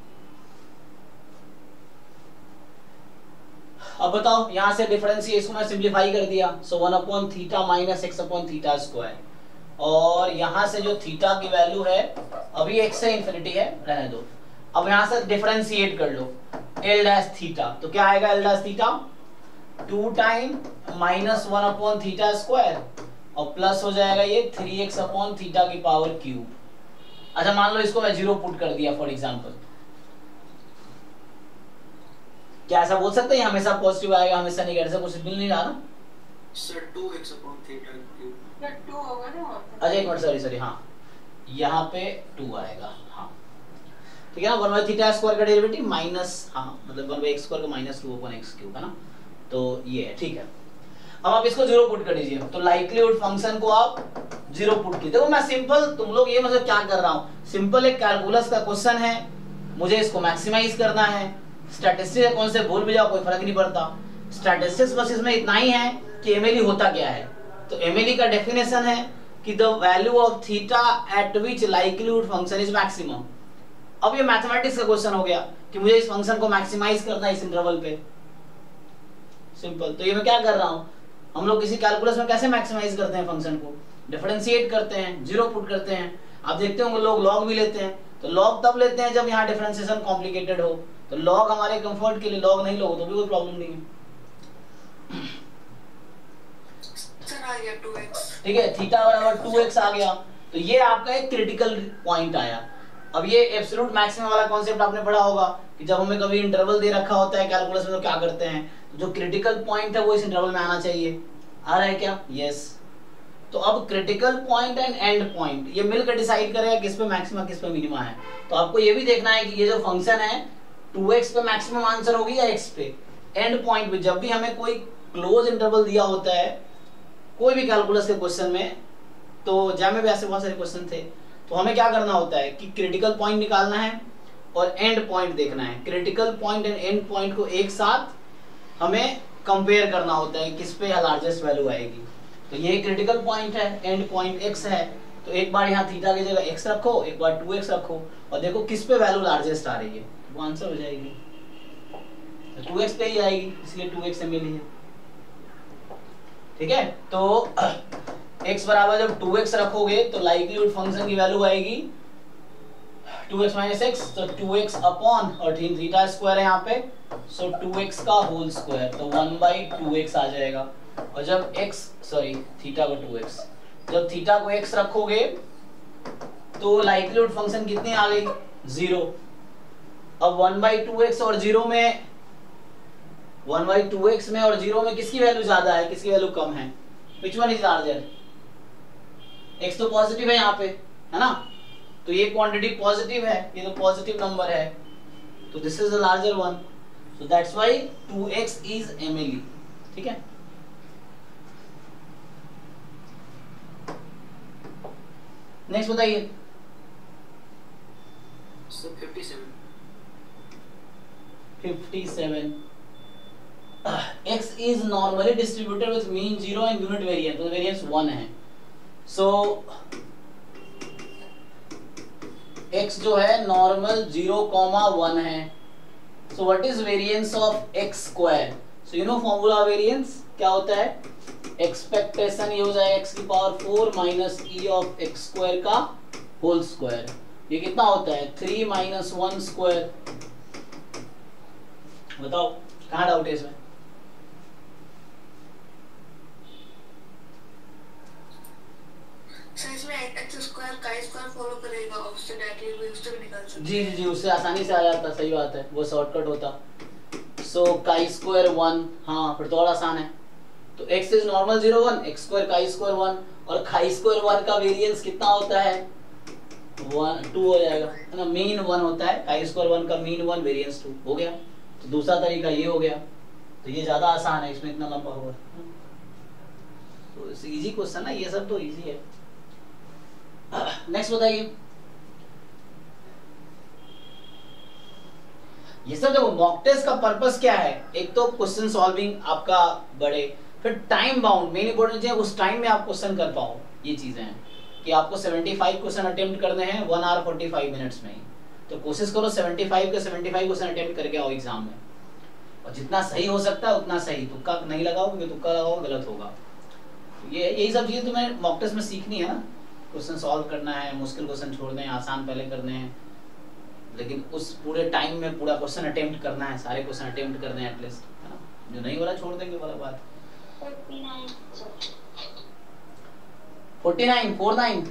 अब बताओ यहां से डिफरेंशिएट इसको मैं सिंप्लीफाई कर दिया। So one upon theta minus x upon theta square, और यहां से जो थीटा की वैल्यू है अभी एक्स से इंफिनिटी है, रहने दो। अब यहां से डिफरेंशिएट कर लो एल डैश थीटा, तो क्या आएगा L dash theta two time minus one upon theta square, और प्लस हो जाएगा ये थ्री एक्स अपॉन थीटा की पावर क्यूब। अच्छा मान लो इसको मैं जीरो पुट कर दिया फॉर एग्जांपल, क्या ऐसा बोल सकते हैं हमेशा पॉजिटिव आएगा हमेशा नेगेटिव, कुछ मिल नहीं रहा ना sir two x upon theta cube sir two होगा ना। अच्छा एक मिनट सॉरी सॉरी हाँ यहाँ पे टू आएगा, हाँ ठीक है ना। वन बाई थीटा स्क्वायर का डेरिवेटिव माइनस, हाँ मतलब वन बाई एक्स स्क्वायर का minus two upon x cube है ना, तो ये है ठीक है। अब आप इसको जीरो पुट कर दीजिए, तो लाइक्लीहुड फंक्शन को आप जीरो पुट कीजिए। देखो मैं सिंपल, तुम लोग ये मतलब क्या कर रहा हूँ, सिंपल एक कैलकुलस का क्वेश्चन है, मुझे इसको मैक्सिमाइज करना है। स्टैटिस्टिक्स कौन से भूल भी जाओ कोई फर्क नहीं पड़ता, स्टैटिस्टिक्स बस इसमें इतना ही है कि एमएलई होता क्या है। तो एमएलई का डेफिनेशन है कि the value of theta at which likelihood function is maximum. अब ये मैथमेटिक्स का क्वेश्चन हो गया कि मुझे इस फंक्शन को मैक्सिमाइज करना है इस इंटरवल पे, सिंपल। तो ये मैं क्या कर रहा हूँ, हम लोग किसी कैलकुलस में कैसे मैक्सिमाइज करते हैं फंक्शन को, डिफरेंशिएट करते हैं, जीरो पुट करते हैं। आप देखते होंगे लोग लॉग भी लेते हैं, तो लॉग तब लेते हैं जब यहाँ डिफरेंशिएशन कॉम्प्लिकेटेड हो, तो लॉग हमारे कंफर्ट के लिए, लॉग नहीं लो तो भी कोई प्रॉब्लम नहीं है। सर आ गया टू एक्स, ठीक है, थीटा बराबर टू एक्स आ गया, तो ये आपका एक क्रिटिकल पॉइंट आया। अब ये एब्सोल्यूट मैक्सिमम वाला कॉन्सेप्ट आपने पढ़ा होगा कि जब हमें कभी इंटरवल दे रखा होता है कैलकुलस में तो क्या करते हैं, तो जो क्रिटिकल पॉइंट है वो इस इंटरवल में आना चाहिए। आ रहा है क्या? यस। तो अब critical point and end point ये मिलकर डिसाइड करेगा किस पे मैक्सिमा किस पे मिनिमा है। तो आपको ये भी देखना है कि ये जो फंक्शन है टू एक्स पे मैक्सिमम आंसर होगी या x पे, एंड पॉइंट पे। जब भी हमें कोई क्लोज इंटरवल दिया होता है कोई भी कैलकुलस के क्वेश्चन में, तो जैम में भी ऐसे बहुत सारे क्वेश्चन थे, तो हमें क्या करना होता है कि क्रिटिकल पॉइंट निकालना है और एंड पॉइंट देखना है। Critical point and end point को एक साथ हमें कंपेयर करना होता है किस पे लार्जेस्ट वैल्यू आएगी। तो ये क्रिटिकल पॉइंट है, एंड पॉइंट x है, तो एक बार यहाँ थीटा की जगह x रखो, एक बार टू एक्स रखो और देखो किस पे वैल्यू लार्जेस्ट आ रही है, वो आंसर हो जाएगी। टू एक्स पे ही आएगी, इसलिए टू एक्स मिली है। ठीक है, तो x बराबर जब टू एक्स रखोगे तो लाइक्लीहुड फंक्शन की वैल्यू आएगी टू एक्स माइनस एक्स, तो टू एक्स अपॉन और थीटा स्क्वायर है यहाँ पे, सो टू एक्स का होल स्क्वायर, तो वन बाई टू एक्स आ जाएगा। और जब x सॉरी थीटा को टू एक्स, जब थीटा को x रखोगे तो लाइक्लीहुड फंक्शन कितनी आ गई? जीरो। अब वन बाई टू एक्स और जीरो में, वन बाई टू एक्स में और जीरो में किसकी वैल्यू ज्यादा है, किसकी वैल्यू कम है? Which one is larger? x तो पॉजिटिव है यहाँ पे, है ना, तो ये क्वांटिटी पॉजिटिव है, ये तो पॉजिटिव नंबर है, तो this is the larger one, so that's why two x is MLE. ठीक है, नेक्स्ट बताइए। Fifty seven fifty seven x is normally distributed with mean zero and unit variance, तो वेरिएंस वन है। सो x जो है नॉर्मल जीरो कॉमा वन है। So what is variance of x square? So you know formula variance क्या होता है? एक्सपेक्टेशन ये हो जाएगा x की power four minus E of x square का होल स्क्वायर। ये कितना होता है? Three minus one square. बताओ कहाँ डाउट है इसमें? शॉर्टकट फॉलो करेगा उससे डायरेक्टली भी उससे भी निकाल सकते हैं। जी जी जी उससे आसानी से आ जाता, सही बात है, वो शॉर्टकट होता। सो काई स्क्वायर वन, हाँ फिर तो और आसान है। तो x is normal zero one, x square chi square one, और खाई स्क्वायर वन का वेरिएंस कितना होता है, वन टू हो जाएगा है ना, मीन वन होता है, काई स्क्वायर वन का मीन वन, वेरिएंस टू हो गया। तो दूसरा तरीका ये हो गया, तो ये ज्यादा आसान है, इसमें इतना लंबा होगा। तो इजी क्वेश्चन है ये सब, तो इजी है। नेक्स्ट बताइए। ये सब देखो मॉक टेस्ट का पर्पस क्या है, एक तो क्वेश्चन सॉल्विंग आपका बढ़े, फिर टाइम बाउंड मेन इंपॉर्टेंट है, उस टाइम में आप क्वेश्चन कर पाओ। ये चीजें हैं कि आपको पचहत्तर क्वेश्चन अटेम्प्ट करने हैं वन आवर पैंतालीस मिनट्स में ही, तो कोशिश करो पचहत्तर के पचहत्तर क्वेश्चन अटेम्प्ट करके आओ एग्जाम में, और जितना सही हो सकता है उतना सही, तुक्का नहीं लगाओ, क्योंकि तुक्का लगाओ गलत होगा। ये यही सब चीजें तुम्हें मॉक टेस्ट में सीखनी है ना, क्वेश्चन सॉल्व करना है, मुश्किल क्वेश्चन छोड़ने हैं, आसान पहले करने हैं, लेकिन उस पूरे टाइम में पूरा क्वेश्चन अटेम्प्ट करना है, सारे क्वेश्चन अटेम्प्ट करने हैं एटलीस्ट, है ना। जो नहीं हो रहा छोड़ देंगे वाला बात। Forty nine four nine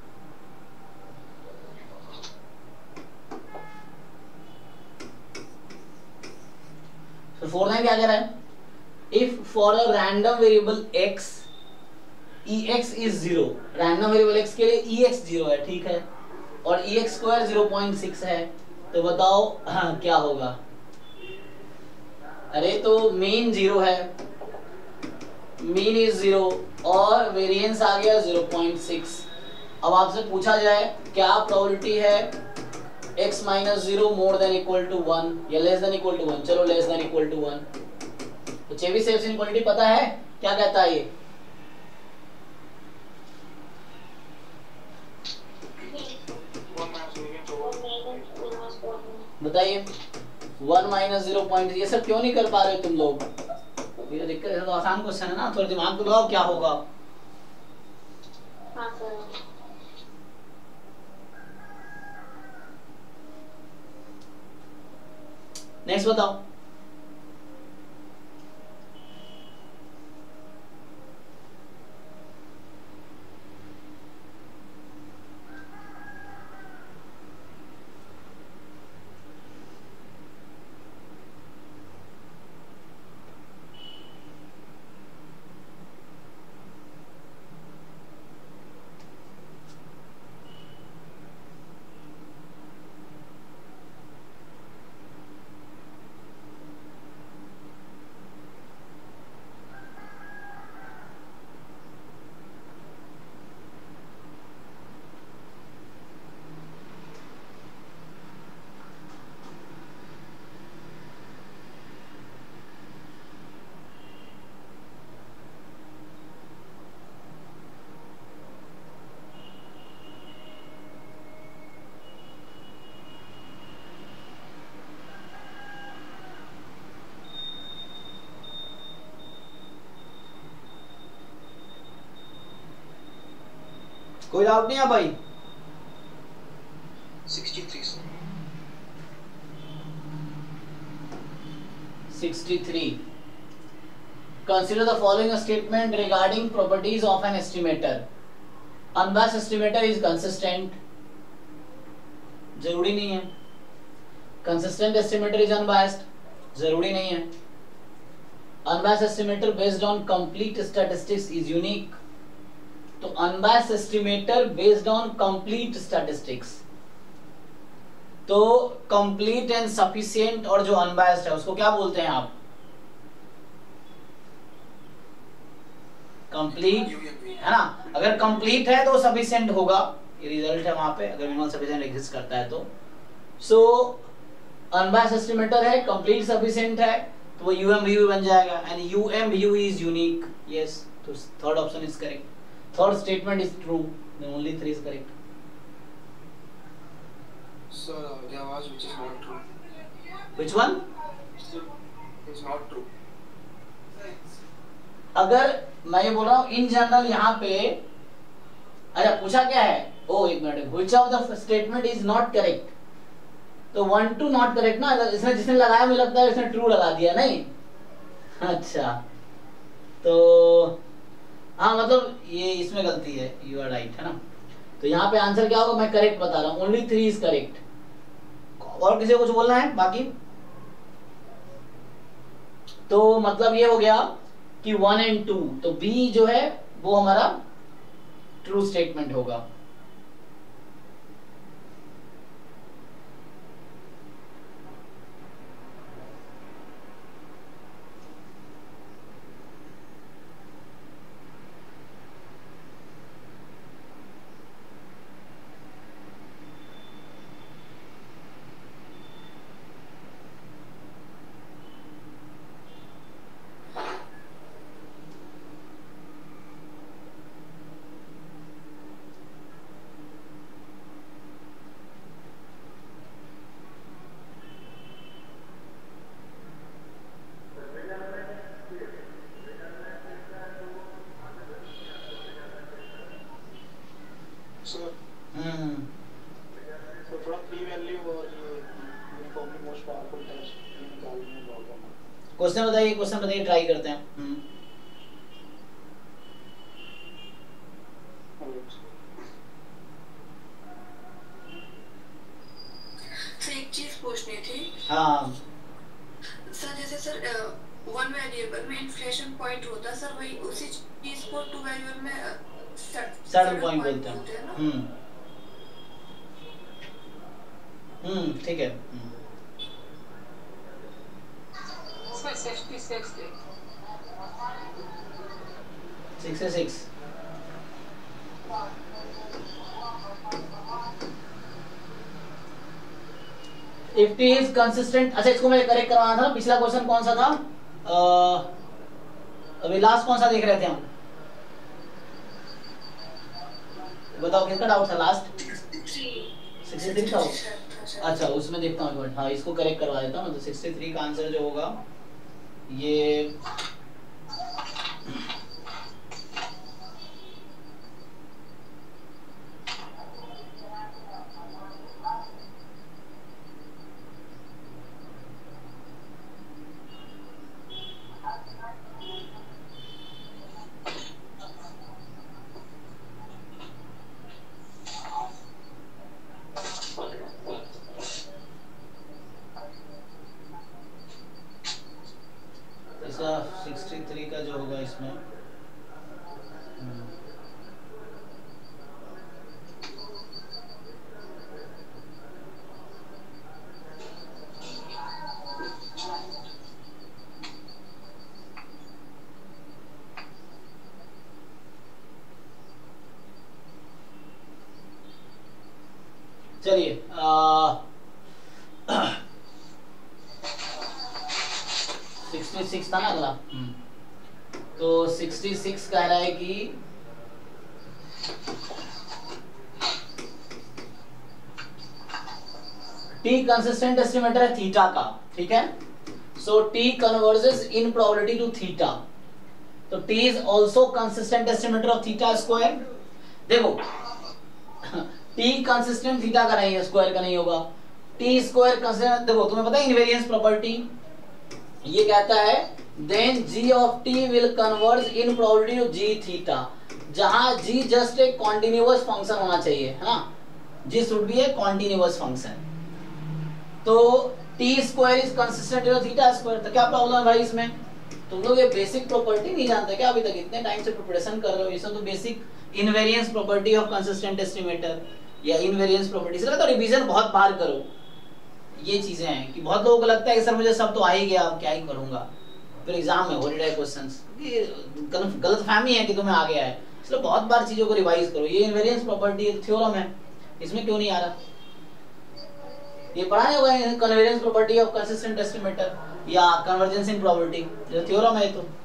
four nine क्या कह रहा है, if for a random variable x ex is zero, random variable x के लिए ex जीरो है, ठीक है, और ex square zero point six है, तो बताओ हाँ, क्या होगा। अरे तो मीन जीरो है, मीन इज जीरो और वेरिएंस आ गया जीरो पॉइंट सिक्स। अब आपसे पूछा जाए क्या प्रोबेबिलिटी है x minus zero more than equal to one या less than equal to one, चलो less than equal to one. तो चेबीशेव इनक्वालिटी पता है क्या कहता है ये, बताइए। वन माइनस जीरो पॉइंट, ये सब क्यों नहीं कर पा रहे तुम लोग, ये दिक्कत है। तो आसान क्वेश्चन है ना, थोड़ा दिमाग तो लगाओ क्या होगा। हाँ सर। नेक्स्ट बताओ। कोई डाउट नहीं है भाई। तिरेसठ sir. sixty-three. Consider the following statement regarding properties of an estimator. Unbiased estimator is consistent. जरूरी नहीं है। Consistent estimator is unbiased. जरूरी नहीं है। Unbiased estimator based on complete statistics is unique. तो unbiased estimator based on complete statistics, तो कंप्लीट एंड सफिशिएंट और जो अनबायस्ड है उसको क्या बोलते हैं आप, कंप्लीट है ना। अगर कंप्लीट है तो सफिशिएंट होगा, ये रिजल्ट है वहां पे, अगर मिनिमम सफिशिएंट एग्जिस्ट करता है तो। सो अनबायस्ड एस्टिमेटर है, कंप्लीट सफिशिएंट है, तो वो यूएम व्यू बन जाएगा, and UM VU is unique. Yes, तो third option is correct. Third statement is true. Then only three is correct. Sir, uh, there was which is not true. Which one? It's not true. अगर मैं ये बोल रहा हूँ इन जनरल यहाँ पे, अच्छा पूछा क्या है, ओ एक minute, which of the statement is not correct, तो वन टू नॉट करेक्ट ना, इसने जिसने लगाया मुझे लगता है इसने ट्रू लगा दिया, नहीं? अच्छा, तो हाँ मतलब ये इसमें गलती है, यू आर राइट, है ना। तो यहाँ पे आंसर क्या होगा, मैं करेक्ट बता रहा हूँ, ओनली थ्री इज करेक्ट। और किसी को कुछ बोलना है बाकी? तो मतलब ये हो गया कि वन एंड टू, तो बी जो है वो हमारा ट्रू स्टेटमेंट होगा। सर हम्म तो थोड़ा p वैल्यू और यूनिफॉर्मली मोस्ट पावरफुल टेस्ट निकालने में प्रॉब्लम है। क्वेश्चन बताइए, क्वेश्चन बताइए, ट्राई करते हैं। हम्म सर एक चीज पूछनी थी हाँ सर, जैसे सर वन वेरिएबल में इन्फ्लेशन पॉइंट होता है सर, वही उसी चीज को टू वेरिएबल में सैडल पॉइंट बोलते हैं। ना? हम्म हम्म ठीक है। हम्म sir sixty six sixty six if T is consistent. अच्छा इसको मैं करेक्ट करवाना था। पिछला क्वेश्चन कौन सा था? uh, अभी लास्ट कौन सा देख रहे थे हम? बताओ किसका डाउट था लास्ट? सिक्सटी थ्री था। अच्छा उसमें देखता हूँ। हाँ इसको करेक्ट करवा देता हूँ। तो सिक्सटी थ्री का आंसर जो होगा ये सिक्सटी थ्री का जो होगा इसमें चलिए सिक्सटी सिक्स था ना अगला। तो सिक्सटी सिक्स कह रहा है कि टी कंसिस्टेंट एस्टिमेटर है थीटा का, ठीक है। So T converges in probability to theta. तो T is also consistent estimator of theta square. देखो टी कंसिस्टेंट थीटा का नहीं है, स्क्वायर का नहीं होगा। टी स्क्वायर कंसिस्टेंट, देखो तुम्हें पता है इनवेरिएंस प्रॉपर्टी ये कहता है then g of t will converge in probability to g theta, जहां g जस्ट एक कॉन्टिन्यूअस फंक्शन होना चाहिए, है ना। g should be a continuous function. तो t square is consistent with theta square. तो क्या प्रॉब्लम है भाई इसमें? तुम लोग ये बेसिक प्रॉपर्टी नहीं जानते क्या? अभी तक इतने टाइम से प्रिपरेशन कर रहे हो, इसमें तो basic invariance property of consistent estimator या इनवेरिएंस प्रॉपर्टी से तो रिवीजन बहुत बार करो। ये चीजें हैं कि बहुत लोगों को लगता है कि सर मुझे सब तो आ ही गया, अब क्या ही करूंगा, फिर एग्जाम में हॉलीडे क्वेश्चंस। गलत फहमी है कि तुम्हें आ गया है, इसलिए बहुत बार चीजों को रिवाइज करो। ये इनवेरिएंस प्रॉपर्टी थ्योरम है, इसमें क्यों नहीं आ रहा? ये पढ़ाया होगा convergence property of consistent estimator या कन्वर्जेंस इन प्रोबेबिलिटी, ये थ्योरम है। तो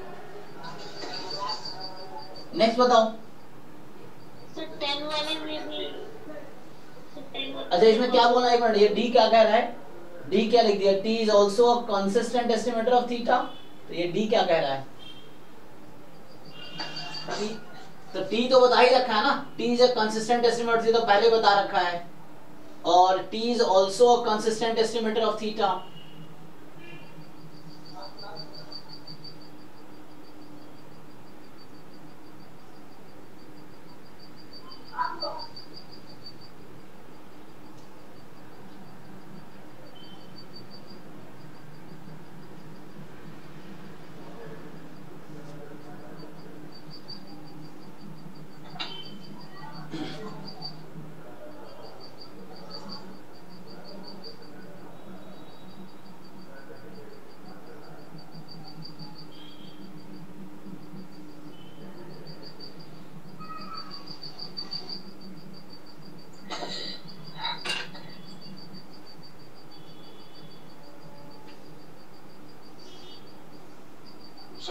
नेक्स्ट बताओ। सर टेन वाले में भी अच्छा इसमें क्या बोला एक मिनट, ये डी क्या कह रहा है? डी क्या लिख दिया? T is also a consistent estimator of theta. तो ये डी क्या कह रहा है? टी, तो टी तो बता ही रखा है ना, T is a consistent estimator, ये तो पहले बता रखा है। और T is also a consistent estimator of theta.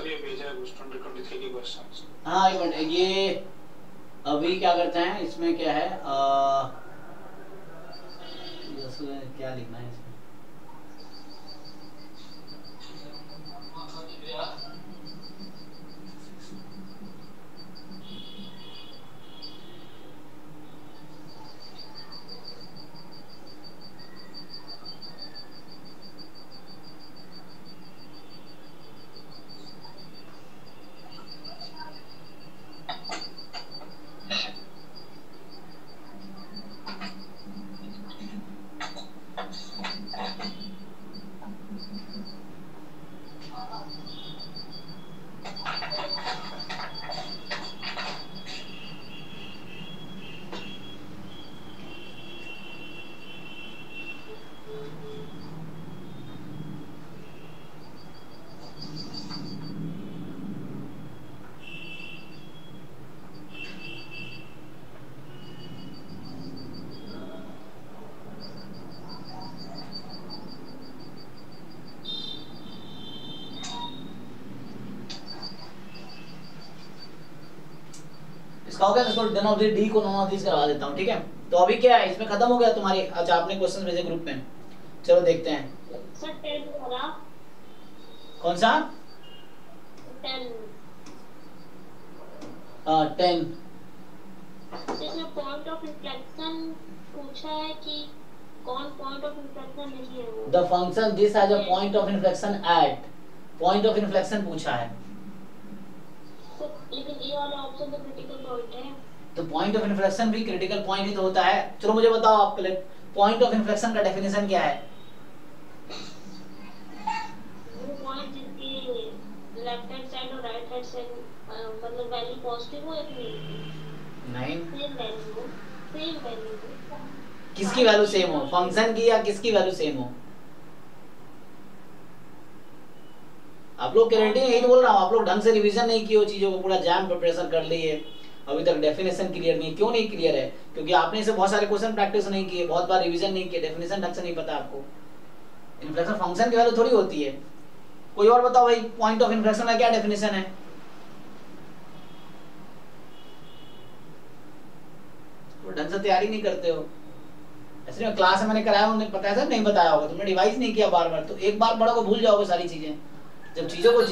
Sir ये भेजा है क्वेश्चन तेईस के क्वेश्चंस। हाँ एक मिनट, ये अभी क्या करते हैं इसमें क्या है, आ, क्या लिखना है इसमें, इसका हो गया, इसको डन ऑफ द डी को नॉन ऑफ दिस करवा देता हूँ, ठीक है। तो अभी क्या है इसमें खत्म हो गया तुम्हारी, अच्छा आपने क्वेश्चन भेजे ग्रुप में, चलो देखते हैं। सर टेन वाला कौन सा? टेन हाँ टेन। इसमें पॉइंट ऑफ इंफ्लेक्शन पूछा है कि कौन पॉइंट ऑफ इंफ्लेक्शन नहीं है वो। The function this has a point of inflection at, point of inflection पूछा है। तो लेकिन ये वाला ऑप्शन तो क्रिटिकल पॉइंट है। तो पॉइंट ऑफ इन्फ्लेक्शन भी क्रिटिकल पॉइंट ही तो होता है। चलो मुझे बताओ आप पहले पॉइंट ऑफ इन्फ्लेक्शन का डेफिनेशन क्या है? वो पॉइंट जिसकी लेफ्ट हैंड साइड और राइट हैंड साइड मतलब वैल्यू पॉजिटिव हो या नेगेटिव। नहीं, सेम वैल्यू सेम वैल्यू किसकी वैल्यू सेम हो, फंक्शन की या किसकी वैल्यू सेम हो? आप लोग गारंटी यही तो बोल रहा हूँ, आप लोग ढंग से रिवीजन नहीं किए हो चीजों को, पूरा जैम प्रिपरेशन कर ली है, अभी तक डेफिनेशन क्लियर नहीं। क्यों नहीं क्लियर है? क्योंकि आपने इसे बहुत सारे क्वेश्चन प्रैक्टिस नहीं किए, बहुत बार रिवीजन नहीं किए, डेफिनेशन ढंग से नहीं पता आपको। इन्फ्लेक्शन फंक्शन की वैल्यू थोड़ी होती है। कोई और बताओ भाई, पॉइंट ऑफ इन्फ्लेक्शन का क्या डेफिनेशन है? तो ढंग से तैयारी नहीं करते हो। ऐसे में क्लास में मैंने कराया, उन्हें पता है सर नहीं बताया होगा, तुमने रिवाइज नहीं किया बार बार, तो एक बार पढ़ोगे भूल जाओगे सारी चीजें। जब चीजों को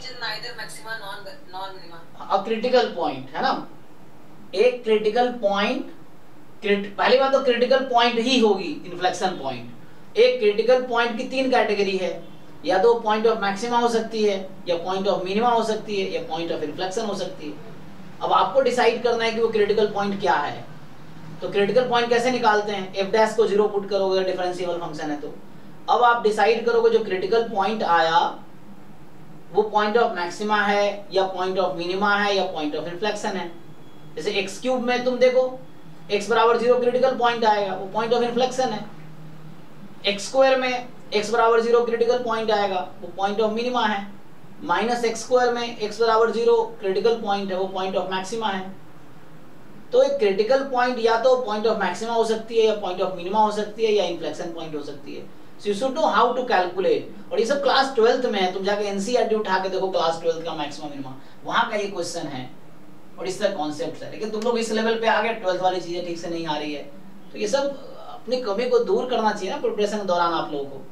क्रिटिकल पॉइंट है ना, एक क्रिटिकल पॉइंट, पहली बात तो क्रिटिकल पॉइंट ही होगी इन्फ्लेक्शन पॉइंट। एक क्रिटिकल पॉइंट की तीन कैटेगरी है, या तो पॉइंट ऑफ मैक्सिमा हो सकती है, या पॉइंट ऑफ मिनिमा हो सकती है, या पॉइंट ऑफ इन्फ्लेक्शन हो सकती है। अब आपको डिसाइड करना है कि वो क्रिटिकल पॉइंट क्या है। तो क्रिटिकल पॉइंट कैसे निकालते हैं? एफ डैश को जीरो पुट करोगे, डिफरेंशिएबल फंक्शन है तो। अब आप डिसाइड करोगे जो क्रिटिकल पॉइंट आया वो पॉइंट ऑफ मैक्सिमा है, या पॉइंट ऑफ मिनिमा है, या पॉइंट ऑफ इन्फ्लेक्शन है। जैसे एक्स क्यूब में तुम देखो एक्स बराबर जीरो क्रिटिकल पॉइंट आएगा, वो पॉइंट ऑफ इन्फ्लेक्शन है। एक्स स्क्वायर में एक्स बराबर जीरो क्रिटिकल पॉइंट आएगा, वो पॉइंट ऑफ मिनिमा है। माइनस एक्स स्क्वायर में एक्स बराबर जीरो क्रिटिकल पॉइंट है, वो पॉइंट ऑफ मैक्सिमा है। तो एक क्रिटिकल पॉइंट या तो पॉइंट ऑफ मैक्सिमा हो सकती है, या पॉइंट ऑफ मिनिमा हो सकती है, या इन्फ्लेक्शन पॉइंट हो सकती है। So you should know how to calculate. और ये सब क्लास ट्वेल्थ में है, तुम जाके एनसीईआरटी उठा के देखो क्लास ट्वेल्थ का मैक्सिमा मिनिमा, वहां का ये क्वेश्चन है और इस तरह कॉन्सेप्ट है। लेकिन तुम लोग इस लेवल पे आ गए, ट्वेल्थ वाली चीजें ठीक से नहीं आ रही है, तो ये सब अपनी कमी को दूर करना चाहिए ना प्रिपरेशन के दौरान आप लोगों को।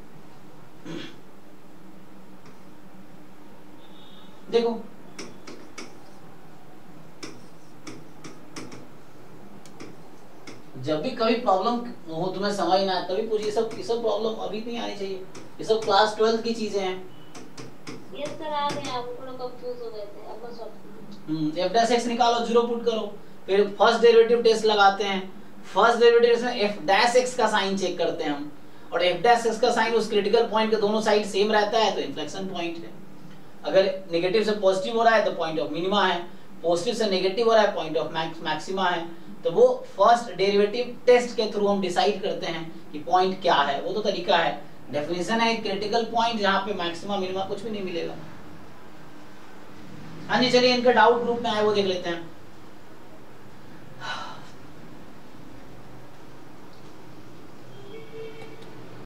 देखो जब भी कभी प्रॉब्लम हो तुम्हें समझ ना तभी पूछिए। सब ये सब प्रॉब्लम अभी नहीं आनी चाहिए, ये सब क्लास ट्वेल्थ की चीजें हैं। यस सर आ गए, आप थोड़ा कंफ्यूज हो गए थे। अब बस हम्म एफ डैश एक्स निकालो, जीरो पुट करो, फिर फर्स्ट डेरिवेटिव टेस्ट लगाते हैं। फर्स्ट डेरिवेटिव में एफ डैश एक्स का साइन चेक करते हैं हम, और एफ डैश एक्स का साइन उस क्रिटिकल पॉइंट के दोनों साइड सेम रहता है तो इन्फ्लेक्शन पॉइंट है। अगर नेगेटिव से पॉजिटिव हो रहा है तो पॉइंट ऑफ मिनिमा है, पॉजिटिव से नेगेटिव हो रहा है पॉइंट ऑफ मैक्सिमा है। तो वो फर्स्ट डेरिवेटिव टेस्ट के थ्रू हम डिसाइड करते हैं कि पॉइंट क्या है। वो तो तरीका है, डेफिनेशन है क्रिटिकल पॉइंट जहां पे मैक्सिमा मिनिमा कुछ भी नहीं मिलेगा। हाँ जी चलिए, इनका डाउट ग्रुप में आए वो देख लेते हैं।